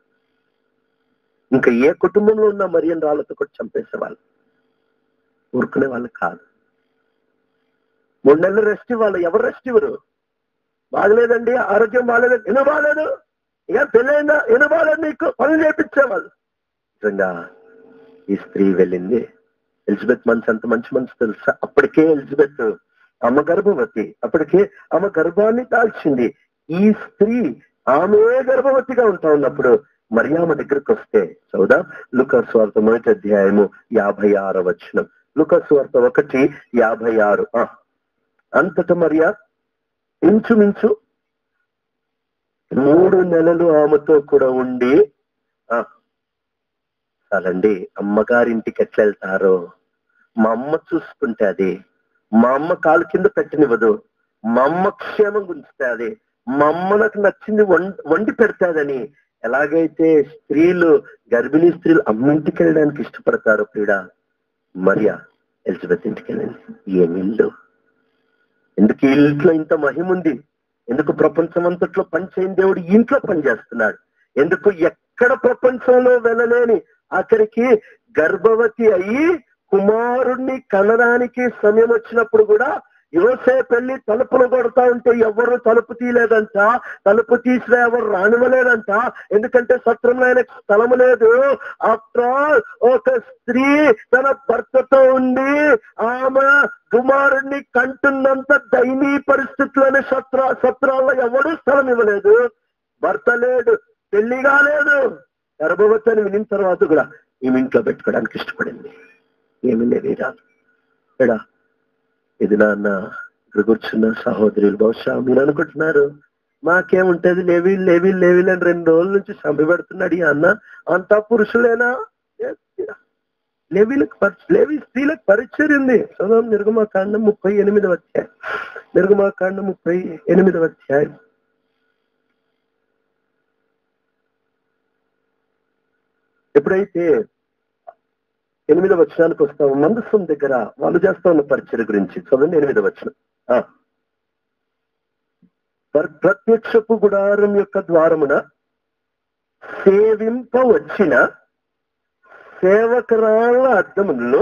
S1: ఇంకా ఏ కుటుంబంలో ఉన్న మరియం రాళ్ళతో కూడా చంపేసేవాళ్ళు, ఊరుకునే వాళ్ళు కాదు. మూడు నెలలు రెస్ట్ ఇవ్వాలి. ఎవరు రెస్ట్ ఇవ్వరు? బాగలేదండి, ఆరోగ్యం బాగలేదు, ఎందుకు బాగలేదు, ఇక పెళ్ళైందా, ఎందుకు బాగలేదు, నీకు పనులు చేయించేవాళ్ళు. నిజంగా ఈ స్త్రీ వెళ్ళింది. ఎలిజబెత్ మనసు ఎంత మంచి మనసు తెలుసా? అప్పటికే ఎలిజబెత్ అమ్మ గర్భవతి, అప్పటికే ఆమె గర్భాన్ని దాల్చింది. ఈ స్త్రీ ఆమె గర్భవతిగా ఉంటా ఉన్నప్పుడు మరియమ్మ దగ్గరికి వస్తే చదువుదాం. లూకాసు వార్త మొదటి అధ్యాయము యాభై ఆరో వచనం. లూకాసు వార్త ఒకటి యాభై ఆరు. అంతటా మరియా ఇంచుమించు మూడు నెలలు ఆమెతో కూడా ఉండి, చాలండి అమ్మగారింటికి ఎట్లా వెళ్తారో, మా అమ్మ చూసుకుంటే అది, మా అమ్మ కాలు కింద పెట్టనివ్వదు, మా అమ్మ క్షేమం గుంచుతుంది, మా అమ్మ నాకు నచ్చింది వండి పెడతాదని ఎలాగైతే స్త్రీలు, గర్భిణీ స్త్రీలు అమ్మింటికి వెళ్ళడానికి ఇష్టపడతారో ప్రియుడ, మరియా ఎలిజబెత్ ఇంటికి వెళ్ళింది. ఏమి ఇల్లు! ఎందుకు ఈ ఇంట్లో ఇంత మహిమ ఉంది? ఎందుకు ప్రపంచం అంతట్లో పనిచేయని దేవుడు ఇంట్లో పనిచేస్తున్నాడు? ఎందుకు ఎక్కడ ప్రపంచంలో వెళ్ళలేని అక్కడికి గర్భవతి అయ్యి కుమారుణ్ణి కనడానికి సమయం వచ్చినప్పుడు కూడా యోసేపు వెళ్ళి తలుపులు కొడతా ఉంటే ఎవరు తలుపు తీయలేదంట, తలుపు తీసినా ఎవరు రానివ్వలేదంట. ఎందుకంటే సత్రంలో ఆయనకు స్థలము లేదు. ఆఫ్టర్ ఆల్ ఒక స్త్రీ తన భర్తతో ఉండి ఆమె కుమారుణ్ణి కంటున్నంత దయనీయ పరిస్థితుల్లోనే సత్ర సత్రాల్లో ఎవరు స్థలం ఇవ్వలేదు. భర్త లేడు, పెళ్లి కాలేదు, గర్భవతి అని వినిన తర్వాత కూడా ఈమె ఇంట్లో పెట్టుకోవడానికి ఇష్టపడింది. ఏమి లేదు ఎడా. ఇది నాన్న ఇక్కడ కూర్చున్న సహోదరులు, బహుశా మీరు అనుకుంటున్నారు మాకేముంటది, లేవి లేవి లేవిలు అని రెండు రోజుల నుంచి చంపి పెడుతున్నాడు ఈ అన్న, అంతా పురుషులేనా? లేవీలకు లేవి స్త్రీలకు పరిచయం ఉంది. చదవం నిర్గమాకాండం ముప్పై ఎనిమిదవ అధ్యాయం. నిర్గమాకాండం ముప్పై ఎనిమిదవ అధ్యాయం. ఎప్పుడైతే ఎనిమిదవ వచనానికి వస్తాము, మందసం దగ్గర వాళ్ళు చేస్తా ఉన్న పరిచయ గురించి చదవండి. ఎనిమిదవ వచనం. ప్రత్యక్షపు గుడారం యొక్క ద్వారమున సేవింప వచ్చిన సేవకరాళ్ళ అద్దములలో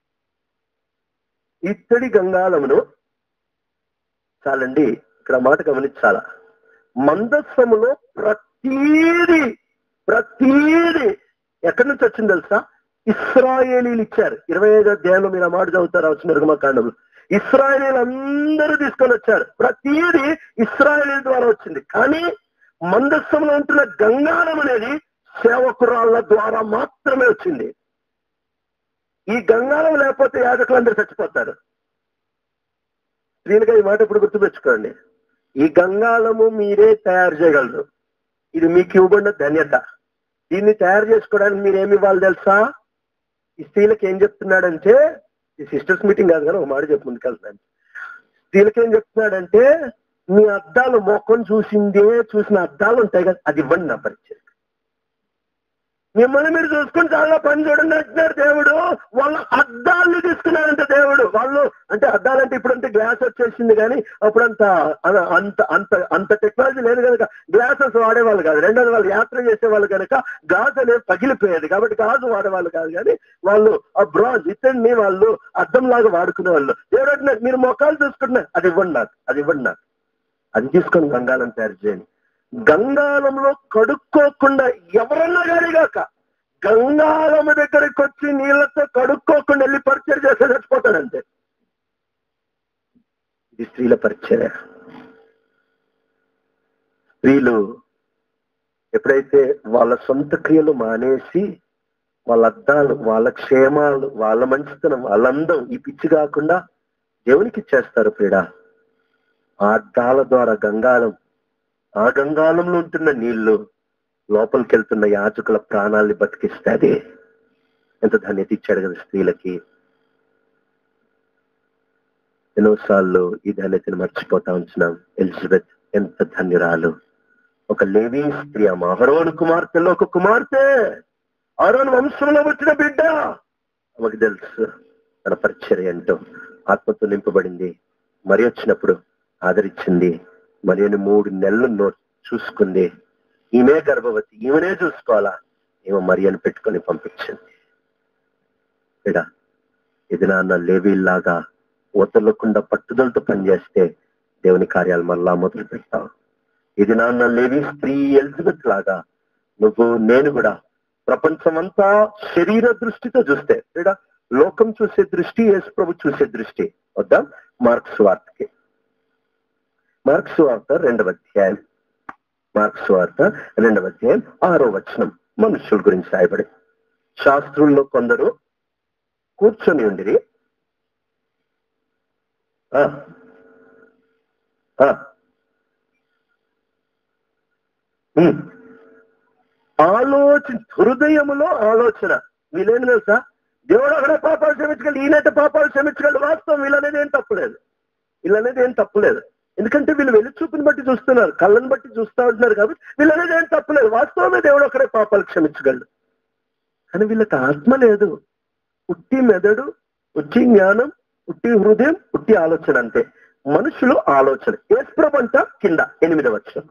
S1: ఇత్తడి గంగాళమును, చాలండి ఇక్కడ మాట గమనించాలా, మందస్సములో ప్రతీది ప్రతీది ఎక్కడి నుంచి వచ్చింది తెలుసా? ఇశ్రాయేలీలు ఇచ్చారు. ఇరవై ఐదో అధ్యాయంలో మీరు ఆ మాట చదువుతారు వచ్చిన నిర్గమకాండంలో. ఇశ్రాయేలీలు అందరూ తీసుకొని వచ్చారు. ప్రతీది ఇశ్రాయేలీల ద్వారా వచ్చింది. కానీ మందస్సంలో ఉంటున్న గంగాళం అనేది సేవకురాళ్ళ ద్వారా మాత్రమే వచ్చింది. ఈ గంగాళం లేకపోతే యాజకులందరూ చచ్చిపోతారు. స్త్రీలుగా ఈ మాట ఇప్పుడు గుర్తుపెట్టుకోండి. ఈ గంగాళము మీరే తయారు చేయగలరు. ఇది మీకు ఇవ్వబడిన ధన్యత. దీన్ని తయారు చేసుకోవడానికి మీరేమి ఇవ్వాలి తెలుసా? ఈ స్త్రీలకు ఏం చెప్తున్నాడంటే, ఈ సిస్టర్స్ మీటింగ్ కాదు కానీ ఒక మాట చెప్పు ముందుకెళ్తున్నాను. స్త్రీలకు ఏం చెప్తున్నాడంటే, మీ అద్దాలు మొక్కను చూసిందే చూసిన అద్దాలు ఉంటాయి కదా, అది ఇవ్వండి నా పరిచయం. మిమ్మల్ని మీరు చూసుకుని చాలా పని చూడండి అంటున్నారు దేవుడు. వాళ్ళ అద్దాలు తీసుకున్నారంటే దేవుడు. వాళ్ళు అంటే అద్దాలంటే ఇప్పుడంటే గ్లాస్ వచ్చేసింది, కానీ అప్పుడంత అంత అంత అంత టెక్నాలజీ లేదు కనుక గ్లాసెస్ వాడేవాళ్ళు కాదు. రెండోది వాళ్ళు యాత్ర చేసేవాళ్ళు కనుక గాజు అనేది పగిలిపోయేది కాబట్టి గాజు వాడేవాళ్ళు కాదు. కానీ వాళ్ళు ఆ బ్రాంజ్ ఇతన్ని వాళ్ళు అద్దం లాగా వాడుకునే వాళ్ళు. దేవుడు అంటున్నారు మీరు మొక్కలు చూసుకుంటున్నారు, అది ఇవ్వండి నాకు, అది ఇవ్వండి నాకు, అది తీసుకొని గంగాళం తయారు చేయండి. గంగాళంలో కడుక్కోకుండా ఎవరన్నా గారిగాక గంగాళం దగ్గరికి వచ్చి నీళ్లతో కడుక్కోకుండా వెళ్ళి పరిచయం చేస్తే చచ్చిపోతాడంతే. ఇది స్త్రీల పరిచర్య. స్త్రీలు ఎప్పుడైతే వాళ్ళ సొంత క్రియలు మానేసి వాళ్ళ అద్దాలు, వాళ్ళ క్షేమాలు, వాళ్ళ మంచితనం, వాళ్ళ అందం ఈ పిచ్చి కాకుండా దేవునికి ఇచ్చేస్తారు పీడ. ఆ అద్దాల ద్వారా గంగాళం, ఆ గంగాళంలో ఉంటున్న నీళ్లు లోపలికి వెళ్తున్న యాజకుల ప్రాణాల్ని బతికిస్తుంది. ఎంత ధన్యత ఇచ్చాడు కదా స్త్రీలకి. ఎన్నోసార్లు ఈ ధన్యతను మర్చిపోతా ఉంటున్నాం. ఎలిజబెత్ ఎంత ధన్యురాలు. ఒక లేవీ స్త్రీ, అమ్మ అహరోను కుమార్తెలో ఒక కుమార్తె, అహరోను వంశంలో వచ్చిన బిడ్డ. ఆమెకు తెలుసు తన పరిచర్య ఏంటో. ఆత్మతో నింపబడింది. మరి వచ్చినప్పుడు ఆదరించింది. మరియుని మూడు నెలలు నో చూసుకుంది. ఈమె గర్భవతి, ఈమెనే చూసుకోవాలా, ఈమె మరియను పెట్టుకొని పంపించింది. ఇక ఇది నాన్న లేవీలాగా వదలకుండా పట్టుదలతో పనిచేస్తే దేవుని కార్యాలు మళ్ళా మొదలు పెడతావు. ఇది నాన్న లేవీ స్త్రీ ఎలిజబెత్ లాగా నువ్వు నేను కూడా ప్రపంచం అంతా శరీర దృష్టితో చూస్తే, ఇక్కడ లోకం చూసే దృష్టి, యేసు ప్రభు చూసే దృష్టి. వద్దాం మార్క్స్ వార్తకి. మార్క్స్ వార్త రెండవ అధ్యాయం, మార్క్స్ వార్త రెండవ అధ్యాయం ఆరో వచనం మనుషుల గురించి రాయబడి. శాస్త్రుల్లో కొందరు కూర్చొని ఉండిరి. ఆలోచన, హృదయములో ఆలోచన. వీళ్ళేం తెలుసా, దేవుడు అక్కడ పాపాలు క్షమించగలడు, ఈయనైతే పాపాలు క్షమించగలడు. వాస్తవం వీళ్ళనేది ఏం తప్పులేదు, వీళ్ళనేది ఏం తప్పులేదు. ఎందుకంటే వీళ్ళు వెళ్లి చూపుని బట్టి చూస్తున్నారు, కళ్ళని బట్టి చూస్తూ ఉంటున్నారు కాబట్టి వీళ్ళనేది ఏం తప్పులేదు. వాస్తవమే దేవుడు ఒకడే పాపాలు క్షమించగలడు. కానీ వీళ్ళకి ఆత్మ లేదు. ఉట్టి మెదడు, ఉట్టి జ్ఞానం, ఉట్టి హృదయం, ఉట్టి ఆలోచన అంతే. మనుషులు ఆలోచన. యేసుప్రభు అంట కింద ఎనిమిదవ వచనం.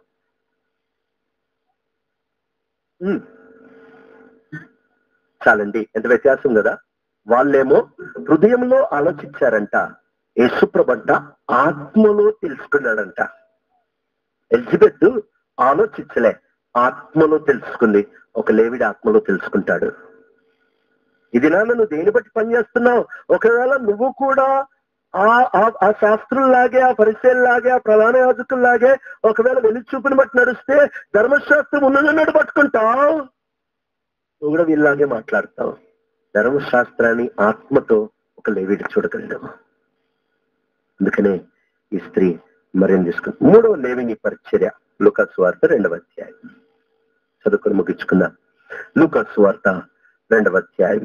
S1: చాలండి, ఎంత వ్యత్యాసం కదా. వాళ్ళేమో హృదయంలో ఆలోచించారంట, యేసుప్రభు అంట ఆత్మలో తెలుసుకున్నాడంట. ఎలిజబెత్ ఆలోచించలే, ఆత్మలో తెలుసుకుంది. ఒక లేవిడి ఆత్మలో తెలుసుకుంటాడు. ఇది నాన్న నువ్వు దేని బట్టి పనిచేస్తున్నావు? ఒకవేళ నువ్వు కూడా ఆ ఆ శాస్త్రుల్లాగే, ఆ పరిచయల్లాగే, ఆ ప్రధాన యాజకుల్లాగే ఒకవేళ వెలి చూపుని బట్టి నడిస్తే ధర్మశాస్త్రం ఉన్నదన్నట్టు పట్టుకుంటావు. నువ్వు కూడా వీళ్ళలాగే మాట్లాడతావు. ధర్మశాస్త్రాన్ని ఆత్మతో ఒక లేవిడి చూడగలడు. అందుకనే ఈ స్త్రీ మరేం తీసుకుంది. మూడవ లేవిని పరిచర్య లూకాసు వార్త రెండవ అధ్యాయం చదువుకొని ముగించుకుందాం. లూకాసు వార్త రెండవ అధ్యాయం.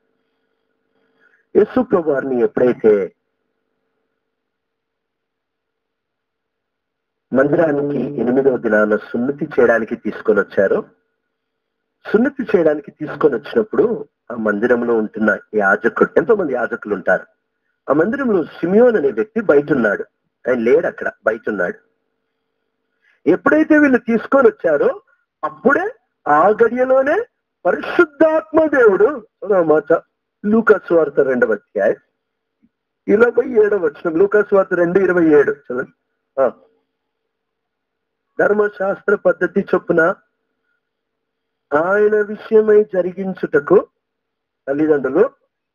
S1: యేసు ప్రభు వారిని ఎప్పుడైతే మందిరానికి ఎనిమిదవ దినాన సున్నతి చేయడానికి తీసుకొని వచ్చారో, సున్నతి చేయడానికి తీసుకొని వచ్చినప్పుడు ఆ మందిరంలో ఉంటున్న యాజకుడు, ఎంతో మంది యాజకులు ఉంటారు. ఆ మందిరంలో సిమియోన్ అనే వ్యక్తి బయట ఉన్నాడు. ఆయన లేడు, అక్కడ బయట ఉన్నాడు. ఎప్పుడైతే వీళ్ళు తీసుకొని వచ్చారో అప్పుడే ఆ గడియలోనే పరిశుద్ధాత్మ దేవుడు మాట లూకాసు వార్త రెండవ అధ్యాయం ఇరవై ఏడవ వచనం. లూకాసు వార్త రెండు ఇరవై ఏడు చదవండి. ధర్మశాస్త్ర పద్ధతి చొప్పున ఆయన విషయమై జరిగించుటకు తల్లిదండ్రులు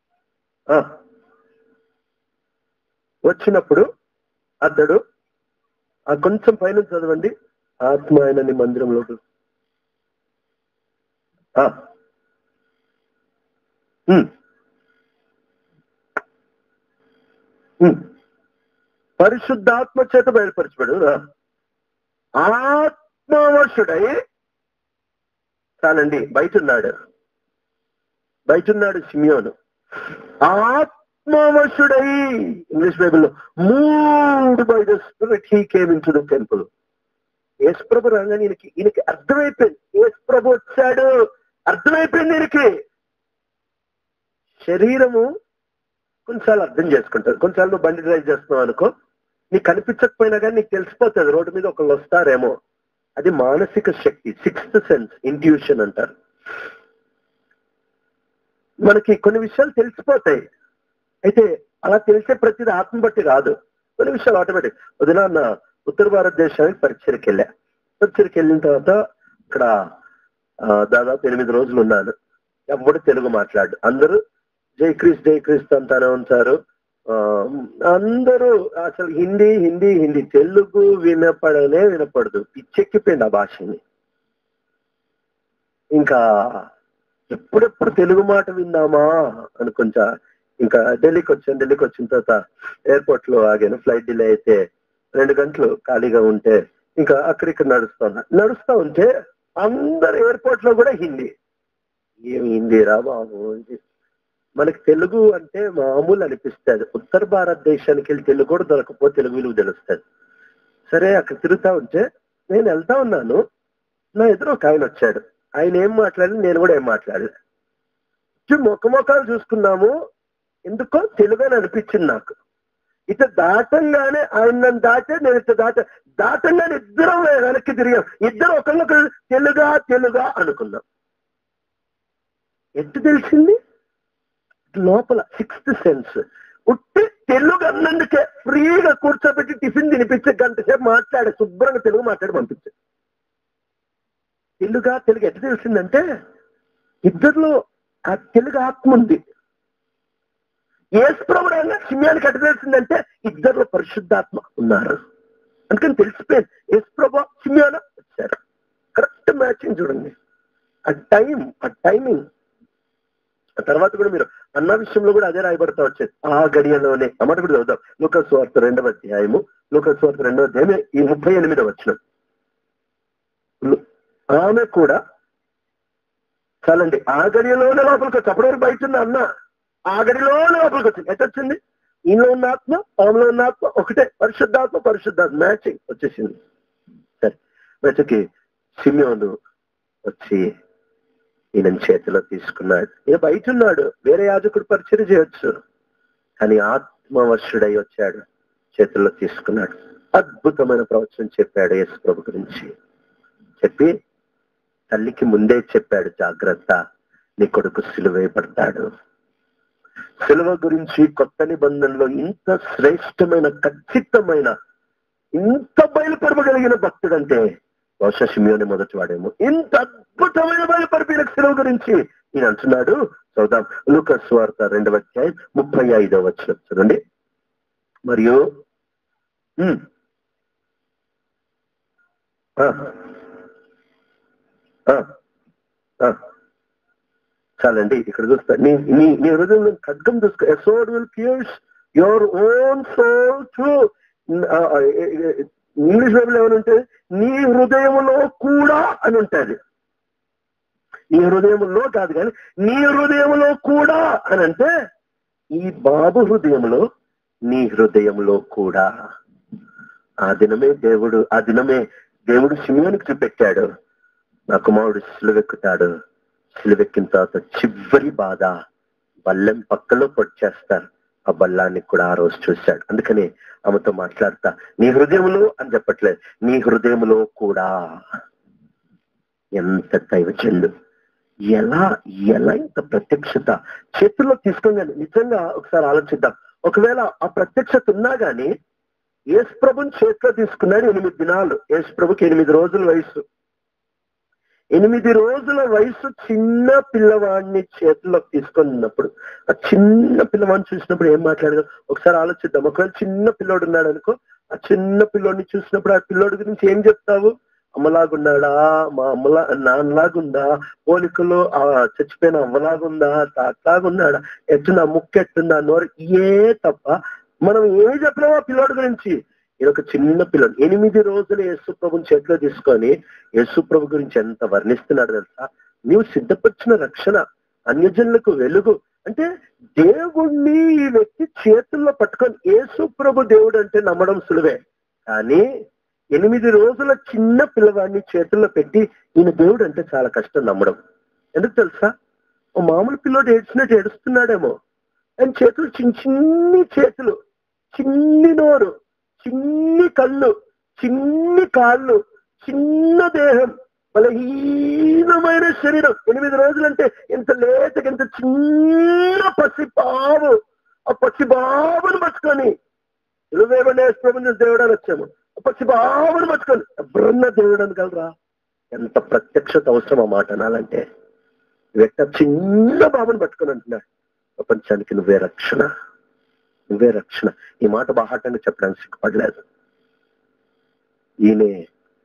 S1: వచ్చినప్పుడు అతడు ఆ కొంచెం పైన చదవండి. ఆత్మ ఆయనని మందిరంలో పరిశుద్ధాత్మ చేత బయలుపరచబడు. ఆత్మవశుడై చాలండి, బయటున్నాడు బయటున్నాడు సిమియోను. ఆత్మవశుడై, ఇంగ్లీష్ బైబిల్లో moved by the spirit he came into the temple. యేసు ప్రభు రాగానే ఈయనకి ఈయనకి అర్థమైపోయింది, యేసు ప్రభు వచ్చాడు, అర్థమైపోయింది దీనికి. శరీరము కొన్నిసార్లు అర్థం చేసుకుంటారు. కొన్నిసార్లు నువ్వు బండి డ్రైవ్ చేస్తున్నావు అనుకో, నీకు కనిపించకపోయినా కానీ నీకు తెలిసిపోతుంది రోడ్డు మీద ఒకళ్ళు వస్తారేమో. అది మానసిక శక్తి, సిక్స్త్ సెన్స్, ఇంట్యూషన్ అంటారు. మనకి కొన్ని విషయాలు తెలిసిపోతాయి. అయితే అలా తెలిసే ప్రతిదీ ఆత్మ బట్టి రాదు, కొన్ని విషయాలు ఆటోమేటిక్. వదిన నా ఉత్తర భారతదేశానికి పరిచయకి వెళ్ళా. పరిచయకి వెళ్ళిన తర్వాత ఇక్కడ దాదాపు ఎనిమిది రోజులు ఉన్నాను. ఎవడు తెలుగు మాట్లాడు, అందరూ జై క్రీస్తు జై క్రీస్తు అంటానే ఉంటారు. అందరూ అసలు హిందీ హిందీ హిందీ తెలుగు వినపడనే వినపడదు. పిచ్చెక్కిపోయింది ఆ భాషని. ఇంకా ఎప్పుడెప్పుడు తెలుగు మాట విందామా అని కొంచెం ఇంకా ఢిల్లీకి వచ్చాను. ఢిల్లీకి వచ్చిన తర్వాత ఎయిర్పోర్ట్ లో ఆగాను. ఫ్లైట్ డిలే అయితే రెండు గంటలు ఖాళీగా ఉంటే ఇంకా అక్కడిక్కడ నడుస్తా ఉన్నా. నడుస్తా ఉంటే అందరు ఎయిర్పోర్ట్ లో కూడా హిందీ. ఏమి హిందీ రా బాబు, మనకి తెలుగు అంటే మామూలు అనిపిస్తుంది. ఉత్తర భారతదేశానికి వెళ్ళి తెలుగు కూడా దొరకపోతే తెలుగు విలువ తెలుస్తుంది. సరే అక్కడ తిరుగుతా ఉంటే నేను వెళ్తా ఉన్నాను. నా ఎదురు ఒక ఆయన వచ్చాడు. ఆయన ఏం మాట్లాడి నేను కూడా ఏం మాట్లాడలే. మొక్క మొక్కలు చూసుకున్నాము. ఎందుకో తెలుగు అని అనిపించింది నాకు. ఇట దాటంగానే ఆయన నన్ను దాటే, నేను ఇట దాట దాటంగానే ఇద్దరం వెనక్కి తిరిగాం. ఇద్దరు ఒకళ్ళొకరు తెలుగా తెలుగా అనుకున్నాం. ఎట్టు తెలిసింది? లోపల సిక్స్త్ సెన్స్. ఉట్టి తెలుగు అన్నందుకే ఫ్రీగా కూర్చోబెట్టి టిఫిన్ తినిపించే గంట సేపు మాట్లాడే, శుభ్రంగా తెలుగు మాట్లాడి పంపించే. తెలుగా తెలుగు ఎట్లా తెలిసిందంటే ఇద్దరిలో ఆ తెలుగు ఆత్మ ఉంది. యేసు ప్రభువు అన్న సిమ్యానికి ఎట్లా తెలిసిందంటే ఇద్దరిలో పరిశుద్ధాత్మ ఉన్నారు. అందుకని తెలిసిపోయింది యేసు ప్రభు సిమ్యాన వచ్చారు. కరెక్ట్ మ్యాచింగ్ చూడండి. ఆ టైం, ఆ టైమింగ్. ఆ తర్వాత కూడా మీరు అన్న విషయంలో కూడా అదే రాయబడతా వచ్చేది. ఆ గడియలోనే అన్నమాట కూడా చదువుతాం. లూకా సువార్త రెండవ అధ్యాయము, లూకా సువార్త రెండవ అధ్యాయమే ఈ ముప్పై ఎనిమిదవ వచనం. ఆమె కూడా చాలండి ఆ గడియలోనే లోపలికి వచ్చి, అప్పటి వరకు బయట ఉన్న అన్న ఆ గడిలోనే లోపలికి వచ్చింది. ఎట్లా వచ్చింది? ఈయనలో ఉన్న ఆత్మ ఆమెలో ఉన్న ఆత్మ ఒకటే, పరిశుద్ధాత్మ పరిశుద్ధాత్మ మ్యాచింగ్ వచ్చేసింది. సరే వెచ్చకి సిమ్యోను వచ్చి ఈయన చేతిలో తీసుకున్నాడు. ఈయన బయట ఉన్నాడు, వేరే యాజకుడు పరిచయం చేయొచ్చు, కానీ ఆత్మవర్షుడై వచ్చాడు, చేతుల్లో తీసుకున్నాడు. అద్భుతమైన ప్రవచనం చెప్పాడు యేసు ప్రభు గురించి. చెప్పి తల్లికి ముందే చెప్పాడు, జాగ్రత్త, నీ కొడుకు సిలువ వేయబడతాడు. సిలువ గురించి కొత్త నిబంధనలో ఇంత శ్రేష్టమైన, ఖచ్చితమైన, ఇంత బయలుపరపగలిగిన భక్తుడంటే బహుశా షిమ్యోనే మొదటి వాడేమో. ఇంత అద్భుతమైన బయలుపరిపిన సిలువ గురించి ఈయన అంటున్నాడు. చదువుదాం. లూకా సువార్త రెండవ అధ్యాయం ముప్పై ఐదవ వచనం చూడండి. మరియు చాలండి ఇక్కడ చూస్తా. నీ నీ నీ హృదయంలో ఖడ్గం చూసుకో. A sword will pierce your own soul too. English Bible ఏమనుంటే నీ హృదయములో కూడా అని ఉంటుంది. నీ హృదయములో కాదు కానీ నీ హృదయములో కూడా అని అంటే ఈ బాబు హృదయంలో, నీ హృదయంలో కూడా. ఆ దినమే దేవుడు ఆ దినమే దేవుడు సిమ్యోనికి చూపెట్టాడు, నా కుమారుడు సిలువెక్కుతాడు. సిలువెక్కిన తర్వాత చివరి బాధ బల్లెం పక్కలో పొడిచేస్తారు. ఆ బల్లాన్ని కూడా ఆ రోజు చూశాడు. అందుకని ఆమెతో మాట్లాడతా నీ హృదయములో అని చెప్పట్లేదు, నీ హృదయములో కూడా. ఎంత దైవజనుడు! ఎలా ఎలా ఇంత ప్రత్యక్షత చేతుల్లో తీసుకుని. నిజంగా ఒకసారి ఆలోచిద్దాం. ఒకవేళ ఆ ప్రత్యక్షత ఉన్నా గానీ యేసు ప్రభుని చేతిలో తీసుకున్నాడు. ఎనిమిది దినాలు యేసు ప్రభుకి ఎనిమిది రోజుల వయసు. ఎనిమిది రోజుల వయసు చిన్న పిల్లవాడిని చేతుల్లోకి తీసుకొని ఉన్నప్పుడు, ఆ చిన్న పిల్లవాడిని చూసినప్పుడు ఏం మాట్లాడదు ఒకసారి ఆలోచిద్దాం. ఒకవేళ చిన్న పిల్లోడు ఉన్నాడు అనుకో, ఆ చిన్న పిల్లోడిని చూసినప్పుడు ఆ పిల్లోడి గురించి ఏం చెప్తావు? అమ్మలాగున్నాడా, మా అమ్మలా నాన్నలాగుందా, పోలికలో ఆ చచ్చిపోయిన అమ్మలాగుందా, తాతలాగున్నాడా, ఎట్టున్నా, ముక్కు ఎట్టుందా, నోరు, ఏ తప్ప మనం ఏమి చెప్పినామో ఆ పిల్లోడి గురించి. ఇది ఒక చిన్న పిల్లడు ఎనిమిది రోజులు యేసు ప్రభుని చేతిలో తీసుకొని యేసు ప్రభు గురించి ఎంత వర్ణిస్తున్నాడు తెలుసా? నీవు సిద్ధపరిచిన రక్షణ, అన్యజనులకు వెలుగు. అంటే దేవుణ్ణి ఈ వ్యక్తి చేతుల్లో పట్టుకొని, యేసు ప్రభు దేవుడు అంటే నమ్మడం సులువే, కానీ ఎనిమిది రోజుల చిన్న పిల్లవాడిని చేతుల్లో పెట్టి ఈయన దేవుడు అంటే చాలా కష్టం నమ్మడం. ఎందుకు తెలుసా? ఓ మామూలు పిల్లోడు ఏడ్చినట్టు ఏడుస్తున్నాడేమో, ఆయన చేతులు చిన్న చిన్ని చేతులు, చిన్ని నోరు, చిన్ని కళ్ళు, చిన్ని కాళ్ళు, చిన్న దేహం, బలహీనమైన శరీరం. ఎనిమిది రోజులంటే ఇంత లేతగా ఇంత చిన్న పసిబాబు. ఆ పసిబాబును పట్టుకొని ఇరవై ప్రభుత్వం దేవుడు అని వచ్చాము. ఆ పసిబాబును పట్టుకొని ఎవరన్నా దేవుడు అనగలరా? ఎంత ప్రత్యక్షత అవసరం ఆ మాట అనాలంటే. వ్యక్తి చిన్న బాబుని పట్టుకొని అంటున్నాడు, ప్రపంచానికి నువ్వే రక్షణ, నువ్వే రక్షణ. ఈ మాట బాహాటంగా చెప్పడానికి సిగ్గుపడలేదు. ఈయనే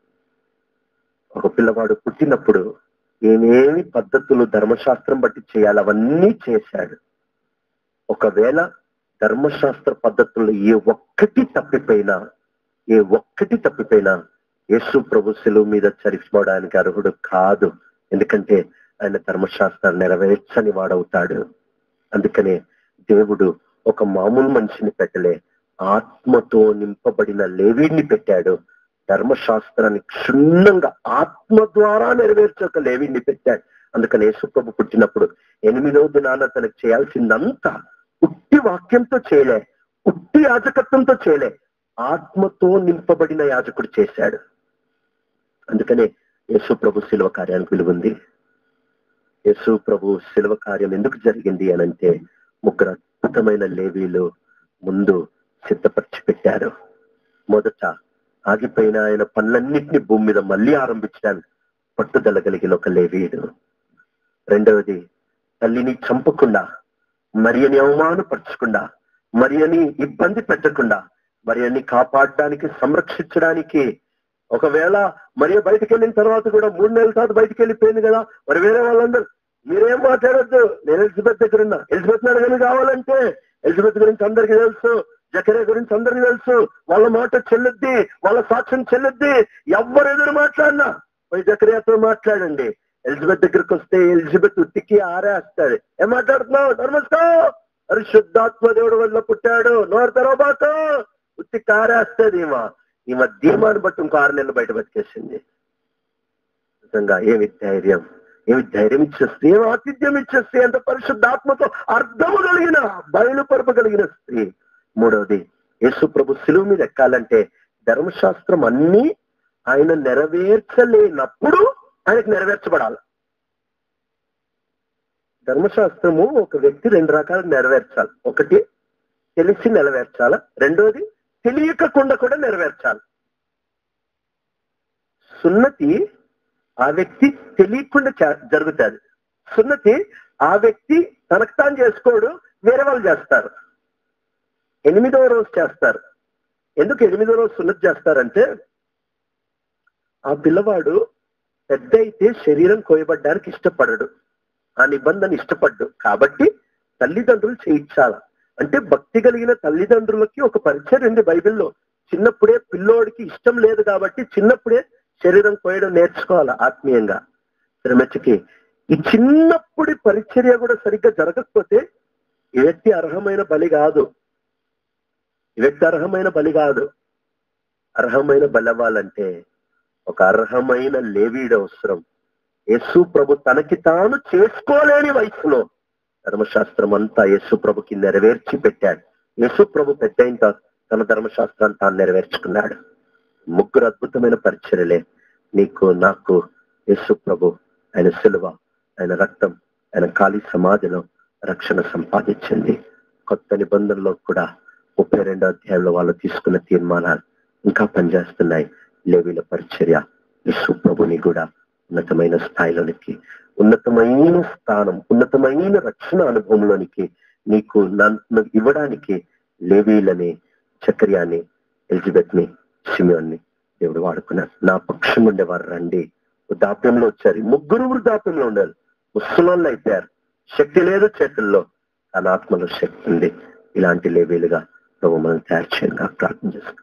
S1: ఒక పిల్లవాడు పుట్టినప్పుడు ఏమేమి పద్ధతులు ధర్మశాస్త్రం బట్టి చేయాలి అవన్నీ చేశాడు. ఒకవేళ ధర్మశాస్త్ర పద్ధతుల్లో ఏ ఒక్కటి తప్పిపోయినా ఏ ఒక్కటి తప్పిపోయినా యేసు ప్రభు శిలువ మీద చరిపోవడానికి అర్హుడు కాదు. ఎందుకంటే ఆయన ధర్మశాస్త్రాన్ని నెరవేర్చని వాడవుతాడు. అందుకనే దేవుడు ఒక మామూలు మనిషిని పెట్టలే, ఆత్మతో నింపబడిన లేవీడిని పెట్టాడు. ధర్మశాస్త్రాన్ని క్షుణ్ణంగా ఆత్మ ద్వారా నెరవేర్చే ఒక లేవీడిని పెట్టాడు. అందుకని యేసు ప్రభు పుట్టినప్పుడు ఎనిమిదవ దినాన తనకు చేయాల్సిందంతా ఉట్టి వాక్యంతో చేయలే, ఉట్టి యాజకత్వంతో చేయలే, ఆత్మతో నింపబడిన యాజకుడు చేశాడు. అందుకనే యేసు ప్రభు శిలువ కార్యానికి విలువుంది. యేసు ప్రభు శిలువ కార్యం ఎందుకు జరిగింది అనంటే ముగ్గురు అద్భుతమైన లేవీలు ముందు సిద్ధపరిచి పెట్టారు. మొదట ఆగిపోయిన ఆయన పనులన్నింటినీ భూమి మీద మళ్ళీ ఆరంభించడానికి పట్టుదల కలిగిన ఒక లేవీయుడు. రెండవది, తల్లిని చంపకుండా, మరియని అవమానపరచకుండా, మరియని ఇబ్బంది పెట్టకుండా, మరియని కాపాడడానికి సంరక్షించడానికి, ఒకవేళ మరి బయటకు వెళ్ళిన తర్వాత కూడా మూడు నెలల తర్వాత బయటకు వెళ్ళిపోయింది కదా, మరి వేరే వాళ్ళందరూ మీరేం మాట్లాడొద్దు, నేను ఎలిజబెత్ దగ్గర ఉన్నా, ఎలిజబెత్ నడగని కావాలంటే ఎలిజబెత్ గురించి అందరికీ తెలుసు, జకరియా గురించి అందరికీ తెలుసు, వాళ్ళ మాట చెల్లుద్ది, వాళ్ళ సాక్ష్యం చెల్లుద్ది. ఎవరు ఎదురు మాట్లాడినా పోయి జకరియాతో మాట్లాడండి. ఎలిజబెత్ దగ్గరికి వస్తే ఎలిజబెత్ ఉత్తికి ఆరేస్తాడు. ఏం మాట్లాడుతున్నావు? నమస్కో, పరిశుద్ధాత్మ దేవుడు వల్ల పుట్టాడు, నోరు తెరవబాక, ఉత్తికి ఆరేస్తుంది. ఈమా ఈమె ధీమాన్ని బట్టి ఇంకో ఆరు నెలలు బయట బతికేసింది. నిజంగా ఏమి ధైర్యం, ఏమి ధైర్యం ఇచ్చేస్తే, ఏమి ఆతిథ్యం ఇచ్చేస్తే, ఎంత పరిశుద్ధాత్మతో అర్థము కలిగిన బయలుపరపగలిగిన స్త్రీ. మూడవది, యేసు ప్రభు శిలువ మీద ఎక్కాలంటే ధర్మశాస్త్రం అన్ని ఆయన నెరవేర్చలేనప్పుడు ఆయనకు నెరవేర్చబడాలి. ధర్మశాస్త్రము ఒక వ్యక్తి రెండు రకాలు నెరవేర్చాలి. ఒకటి తెలిసి నెరవేర్చాలి, రెండోది తెలియకుండా కూడా నెరవేర్చాలి. సున్నతి ఆ వ్యక్తి తెలియకుండా జరుగుతుంది. సున్నతి ఆ వ్యక్తి తనకు తాను చేసుకోడు, వేరే వాళ్ళు చేస్తారు. ఎనిమిదవ రోజు చేస్తారు. ఎందుకు ఎనిమిదవ రోజు సున్నతి చేస్తారంటే, ఆ పిల్లవాడు పెద్ద అయితే శరీరం కోయబడ్డానికి ఇష్టపడడు, ఆ నిబంధన ఇష్టపడ్డు. కాబట్టి తల్లిదండ్రులు చేయించాల. అంటే భక్తి కలిగిన తల్లిదండ్రులకి ఒక పరిచయం ఉంది బైబిల్లో. చిన్నప్పుడే పిల్లోడికి ఇష్టం లేదు కాబట్టి చిన్నప్పుడే శరీరం కోయడం నేర్చుకోవాలి ఆత్మీయంగా. శ్రమచ్చికి ఈ చిన్నప్పుడి పరిచర్య కూడా సరిగ్గా జరగకపోతే ఈ వ్యక్తి అర్హమైన బలి కాదు. ఈ వ్యక్తి అర్హమైన బలి కాదు. అర్హమైన బలి అవ్వాలంటే ఒక అర్హమైన లేవీడు అవసరం. యేసు ప్రభు తనకి తాను చేసుకోలేని వయసులో ధర్మశాస్త్రం అంతా యేసు ప్రభుకి నెరవేర్చి పెట్టాడు. యేసు ప్రభు పెద్ద అయిన తన ధర్మశాస్త్రాన్ని తాను నెరవేర్చుకున్నాడు. ముగ్గురు అద్భుతమైన పరిచర్యలే నీకు నాకు యేసు ప్రభు ఆయన శిలువ, ఆయన రక్తం, ఆయన ఖాళీ సమాధిలో రక్షణ సంపాదించింది. కొత్త నిబంధనలో కూడా ముప్పై రెండో అధ్యాయంలో వాళ్ళు తీసుకున్న తీర్మానాలు ఇంకా పనిచేస్తున్నాయి. లేవీల పరిచర్య యేసు ప్రభుని కూడా ఉన్నతమైన స్థాయిలోనికి, ఉన్నతమైన స్థానం, ఉన్నతమైన రక్షణ అనుభవంలోనికి నీకు నన్ను ఇవ్వడానికి లేవీలని, జకర్యాని, ఎలిజబెత్ ని, షిమియోన్ని దేవుడు వాడుకున్నాడు. నా పక్షం ఉండేవారు రండి. వృద్ధాప్యంలో వచ్చారు. ముగ్గురు వృద్ధాప్యంలో ఉండాలి. ముసలోళ్ళు అయిపోయారు. శక్తి లేదు చేతుల్లో, కానీ ఆత్మలో శక్తి ఉంది. ఇలాంటి లేవీలుగా ప్రభు మనం తయారు చేయంగా ప్రార్థన చేస్తాం.